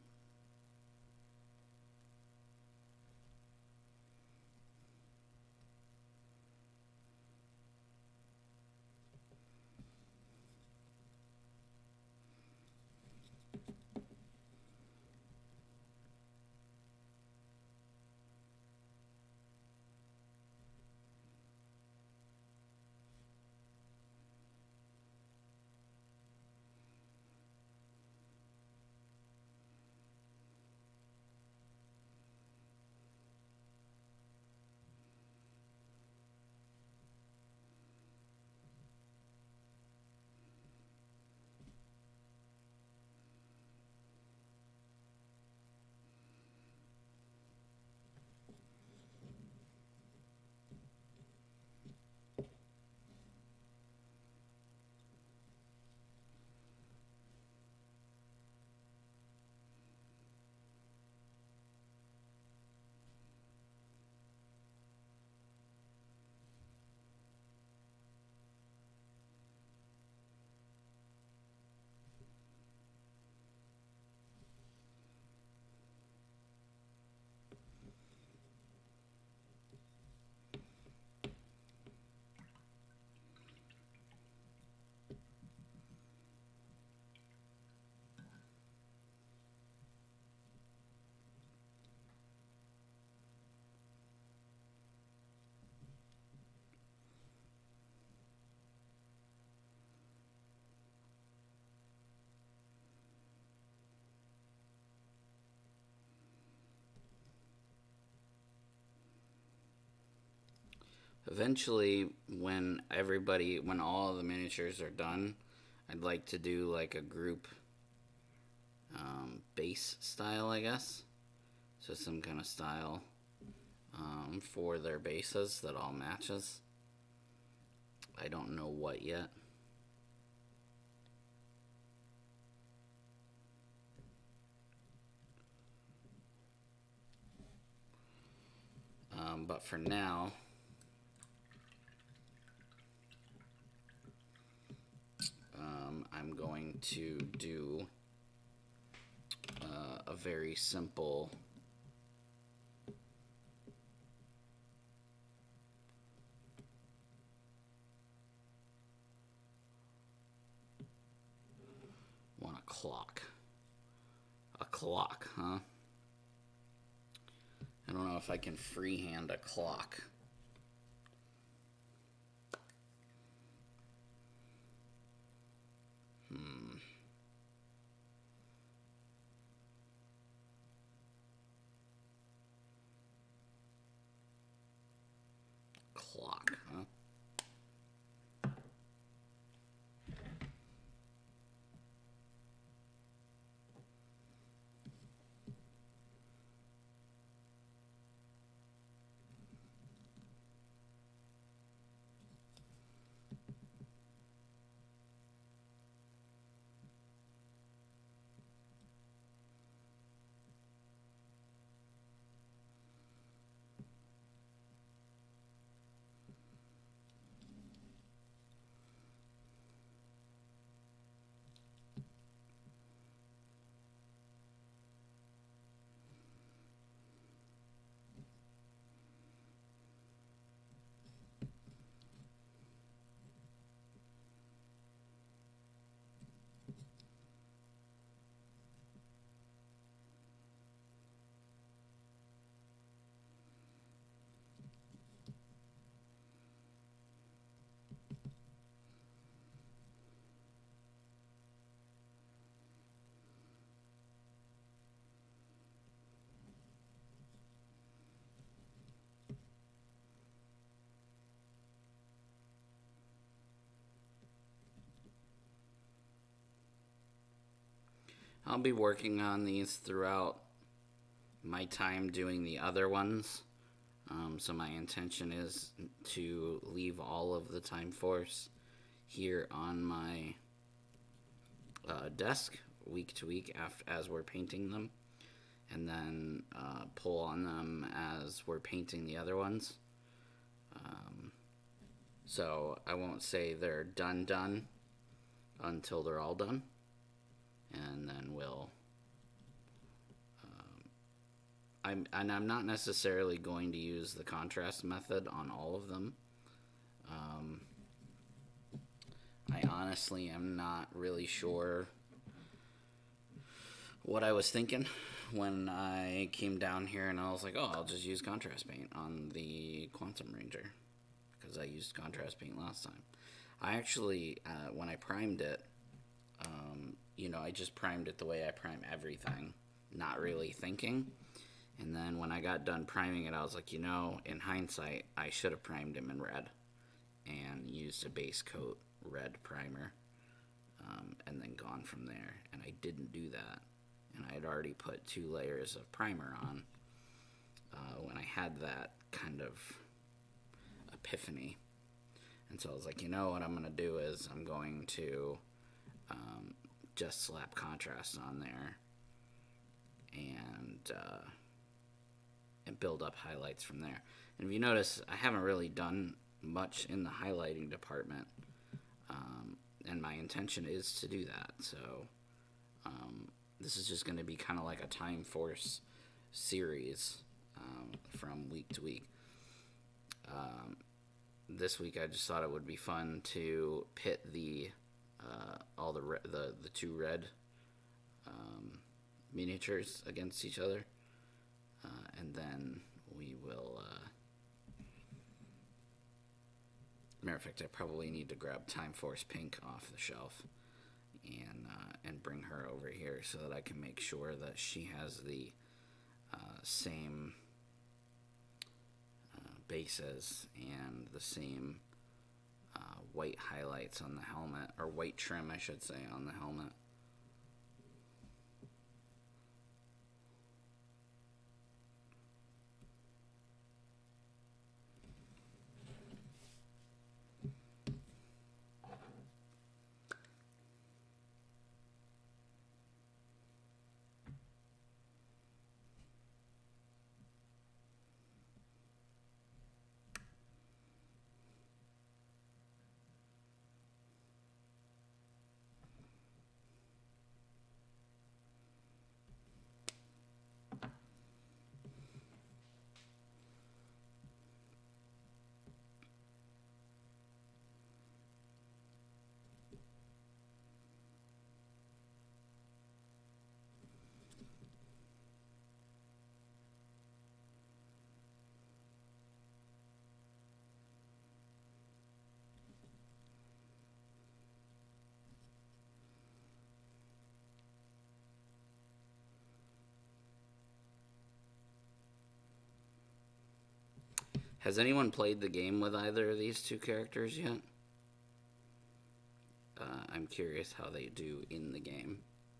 Eventually, when all of the miniatures are done, I'd like to do like a group base style, I guess. So some kind of style for their bases that all matches. I don't know what yet. But for now, I'm going to do a very simple want a clock. A clock, huh? I don't know if I can freehand a clock. Clock, huh? I'll be working on these throughout my time doing the other ones. So my intention is to leave all of the Time Force here on my desk week to week as we're painting them. and then pull on them as we're painting the other ones. So I won't say they're done until they're all done, and then we'll. I'm not necessarily going to use the contrast method on all of them. I honestly am not really sure what I was thinking when I came down here, and I was like, oh, I'll just use contrast paint on the Quantum Ranger, because I used contrast paint last time. I actually, when I primed it, I just primed it the way I prime everything, not really thinking. And then when I got done priming it, I was like, in hindsight, I should have primed him in red and used a base coat red primer, and then gone from there. And I didn't do that. And I had already put 2 layers of primer on when I had that kind of epiphany. And so I was like, what I'm going to do is I'm going to just slap contrast on there and build up highlights from there. And if you notice, I haven't really done much in the highlighting department, and my intention is to do that. So this is just going to be kind of like a Time Force series from week to week. This week I just thought it would be fun to pit all the 2 red miniatures against each other, and then we will. Matter of fact, I probably need to grab Time Force Pink off the shelf and bring her over here so that I can make sure that she has the same bases and the same white highlights on the helmet, or white trim, I should say, on the helmet. Has anyone played the game with either of these 2 characters yet? I'm curious how they do in the game.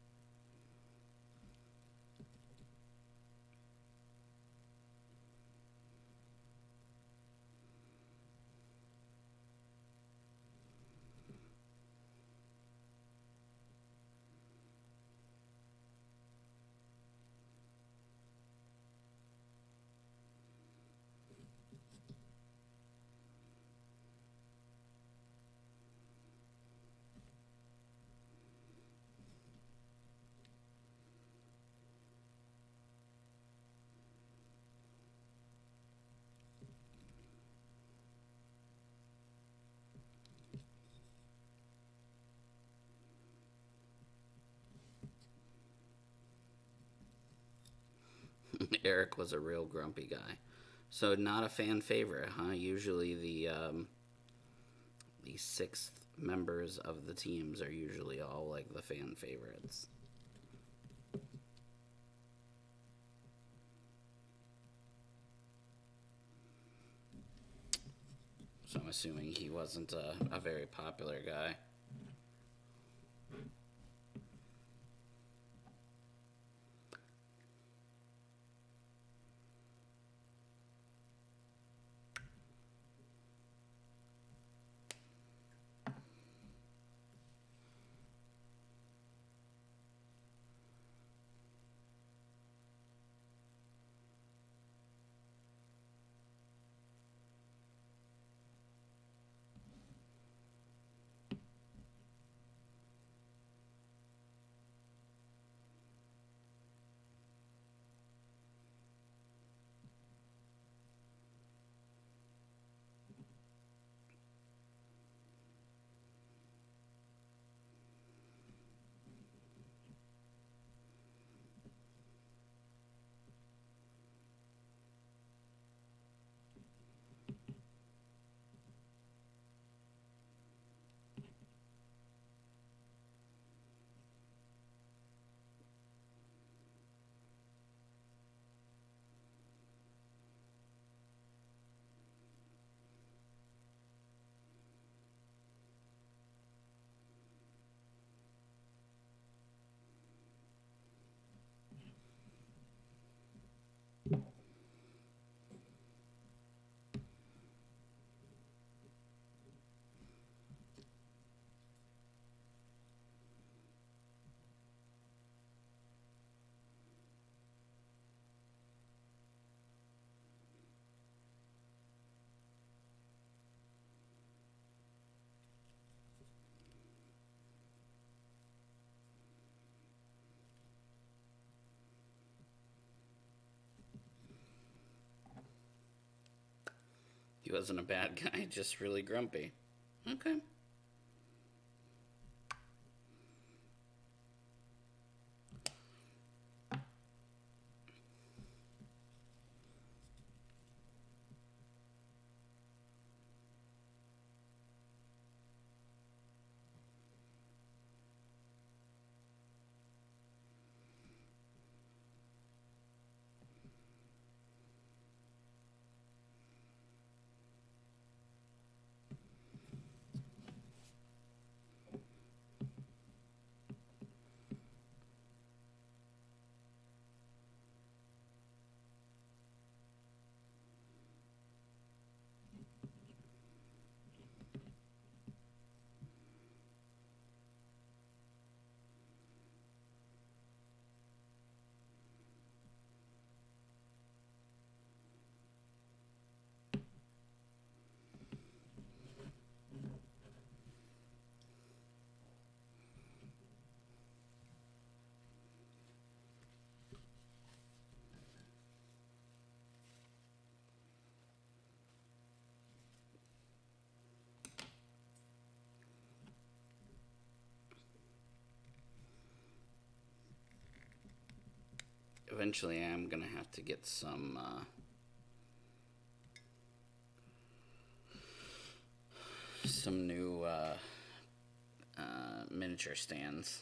Eric was a real grumpy guy. So not a fan favorite, huh? Usually the 6th members of the teams are usually all like the fan favorites. So I'm assuming he wasn't a very popular guy. He wasn't a bad guy, just really grumpy. Okay. Eventually, I'm gonna have to get some new miniature stands.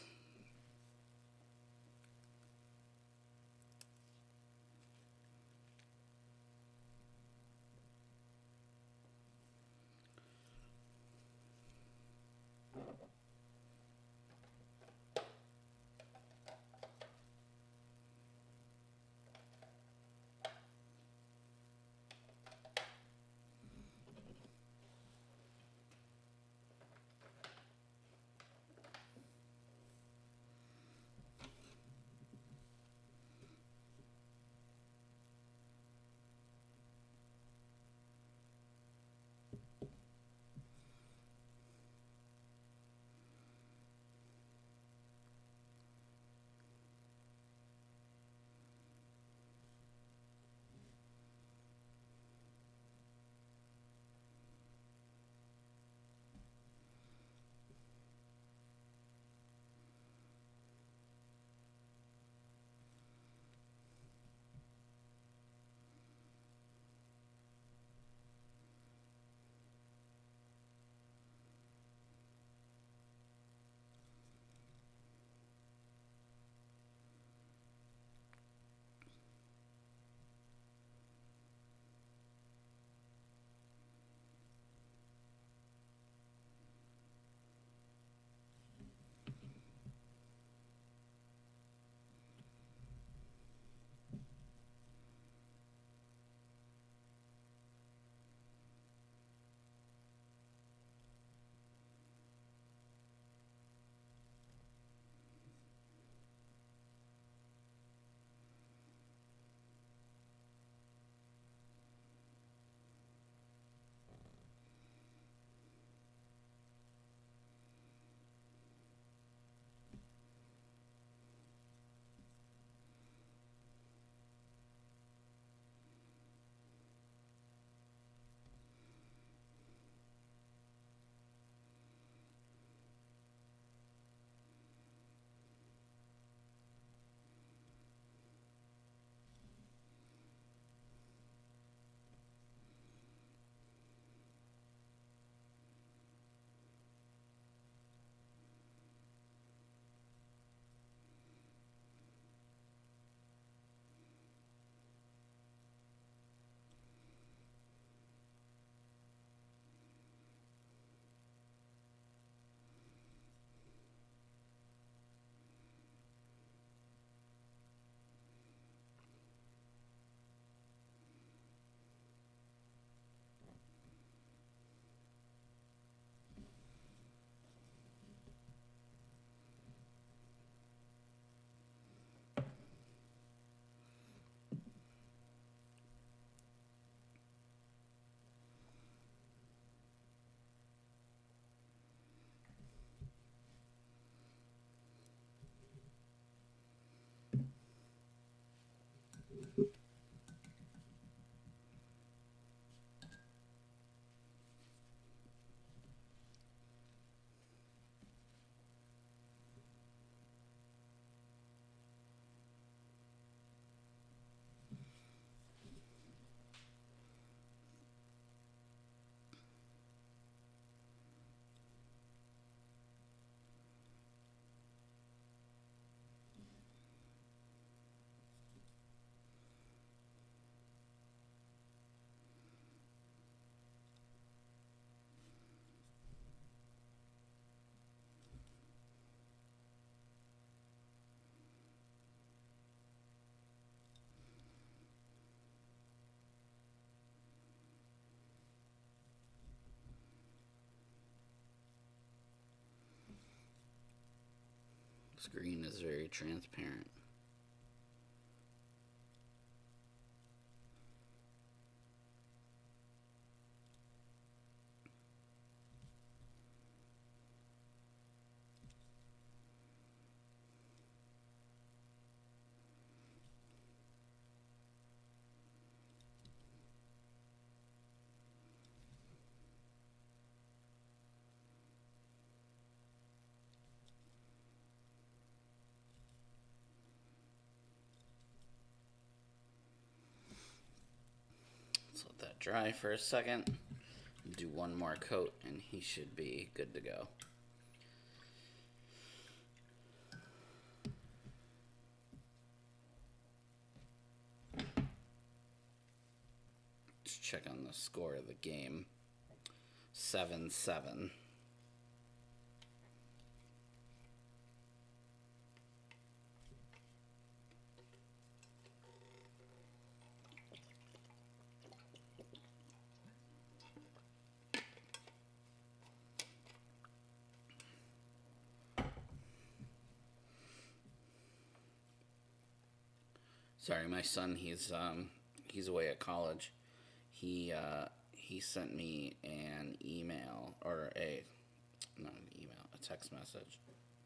Screen is very transparent. Let's let that dry for a second. Do one more coat and he should be good to go. Let's check on the score of the game. 7-7. Sorry, my son, he's away at college. He sent me an email, or not an email, a text message.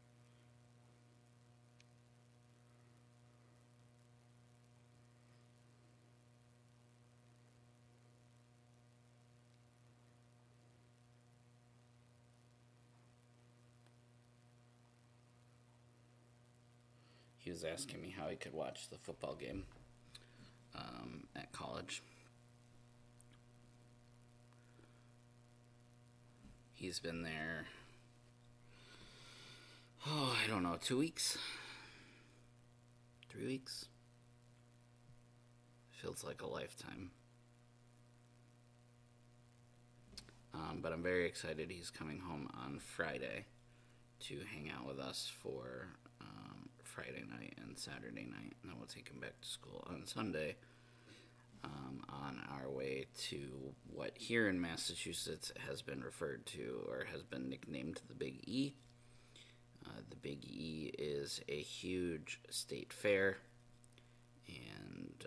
He was asking me how he could watch the football game at college. He's been there, I don't know, 2 weeks? 3 weeks? Feels like a lifetime. But I'm very excited he's coming home on Friday to hang out with us for Friday night and Saturday night, and then we'll take him back to school on Sunday, on our way to what here in Massachusetts has been referred to, or has been nicknamed, the Big E. The Big E is a huge state fair, and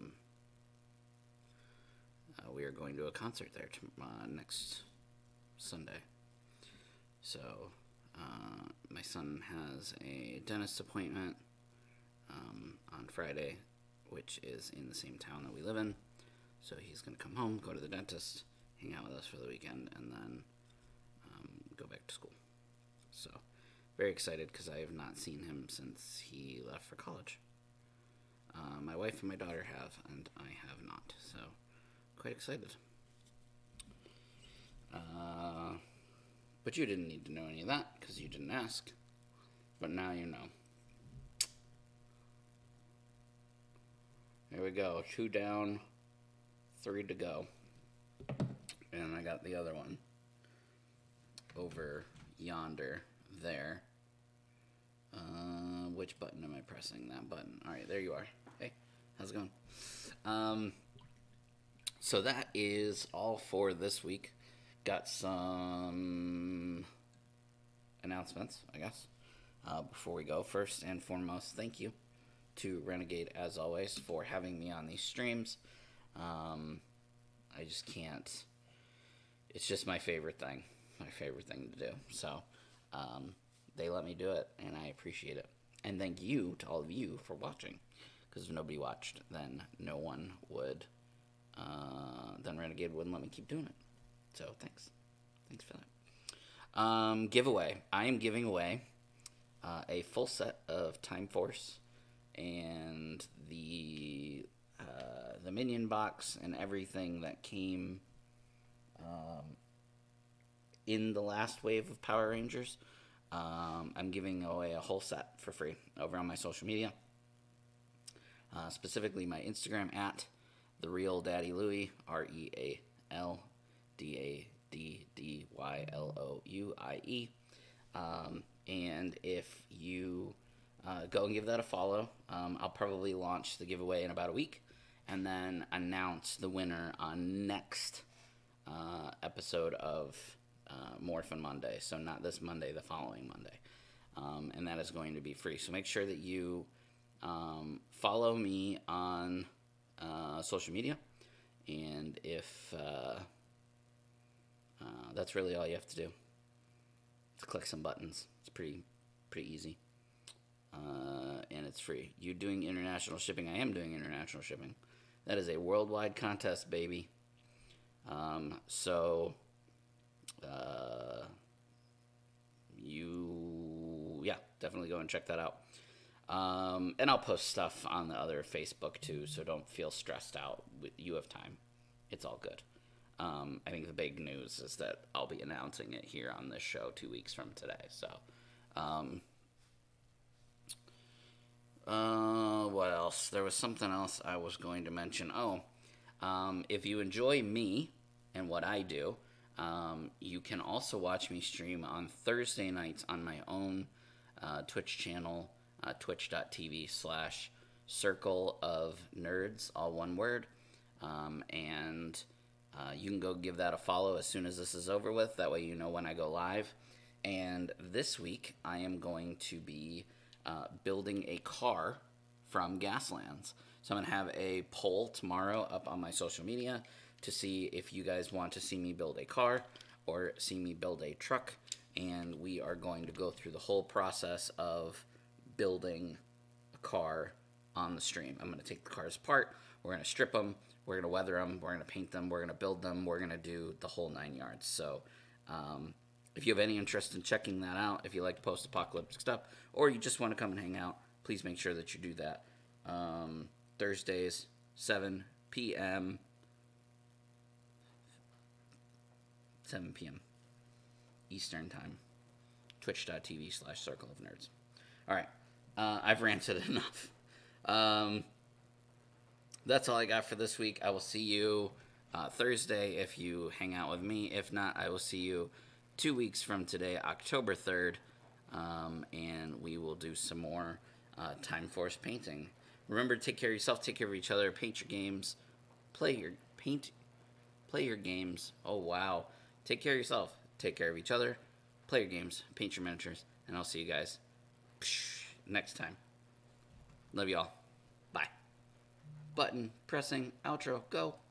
we are going to a concert there next Sunday. So my son has a dentist appointment on Friday, which is in the same town that we live in. So he's going to come home, go to the dentist, hang out with us for the weekend, and then go back to school. So very excited because I have not seen him since he left for college. My wife and my daughter have, and I have not. So quite excited. But you didn't need to know any of that because you didn't ask. But now you know. There we go. 2 down, 3 to go. And I got the other one over yonder there. Which button am I pressing? That button. All right, there you are. Hey, how's it going? So that is all for this week. Got some announcements, I guess, before we go. First and foremost, thank you to Renegade, as always, for having me on these streams. I just can't. It's just my favorite thing to do. So they let me do it, and I appreciate it. And thank you to all of you for watching, because if nobody watched, then no one would. Then Renegade wouldn't let me keep doing it. So thanks for that. Giveaway. I am giving away a full set of Time Force and the Minion box and everything that came in the last wave of Power Rangers. I'm giving away a whole set for free over on my social media. Specifically my Instagram at TheRealDaddyLouie, RealDaddyLouie. And if you go and give that a follow, I'll probably launch the giveaway in about a week and then announce the winner on next episode of Morphin Monday. So not this Monday, the following Monday. and that is going to be free. So make sure that you follow me on social media, and if that's really all you have to do. Just click some buttons. It's pretty easy, and it's free. You doing international shipping? I am doing international shipping. That is a worldwide contest, baby. Yeah, definitely go and check that out. And I'll post stuff on the other Facebook too, so don't feel stressed out. You have time. It's all good. I think the big news is that I'll be announcing it here on this show 2 weeks from today. So, what else? There was something else I was going to mention. If you enjoy me and what I do, you can also watch me stream on Thursday nights on my own Twitch channel, twitch.tv/Circle of Nerds, all one word. And you can go give that a follow as soon as this is over with. That way you know when I go live. And this week I am going to be building a car from Gaslands. So I'm going to have a poll tomorrow up on my social media to see if you guys want to see me build a car or see me build a truck. And we are going to go through the whole process of building a car on the stream. I'm going to take the cars apart. We're going to strip them. We're going to weather them. We're going to paint them. We're going to build them. We're going to do the whole 9 yards. So if you have any interest in checking that out, if you like post-apocalyptic stuff, or you just want to come and hang out, please make sure that you do that. Thursdays, 7 p.m. 7 p.m. Eastern Time. Twitch.tv/Circle of Nerds. All right. I've ranted enough. That's all I got for this week. I will see you Thursday if you hang out with me. If not, I will see you 2 weeks from today, October 3rd, and we will do some more Time Force painting. Remember to take care of yourself, take care of each other, paint your games, play your games. Oh, wow. Take care of yourself, take care of each other, play your games, paint your miniatures, and I'll see you guys next time. Love y'all. Bye. Button pressing, outro, go.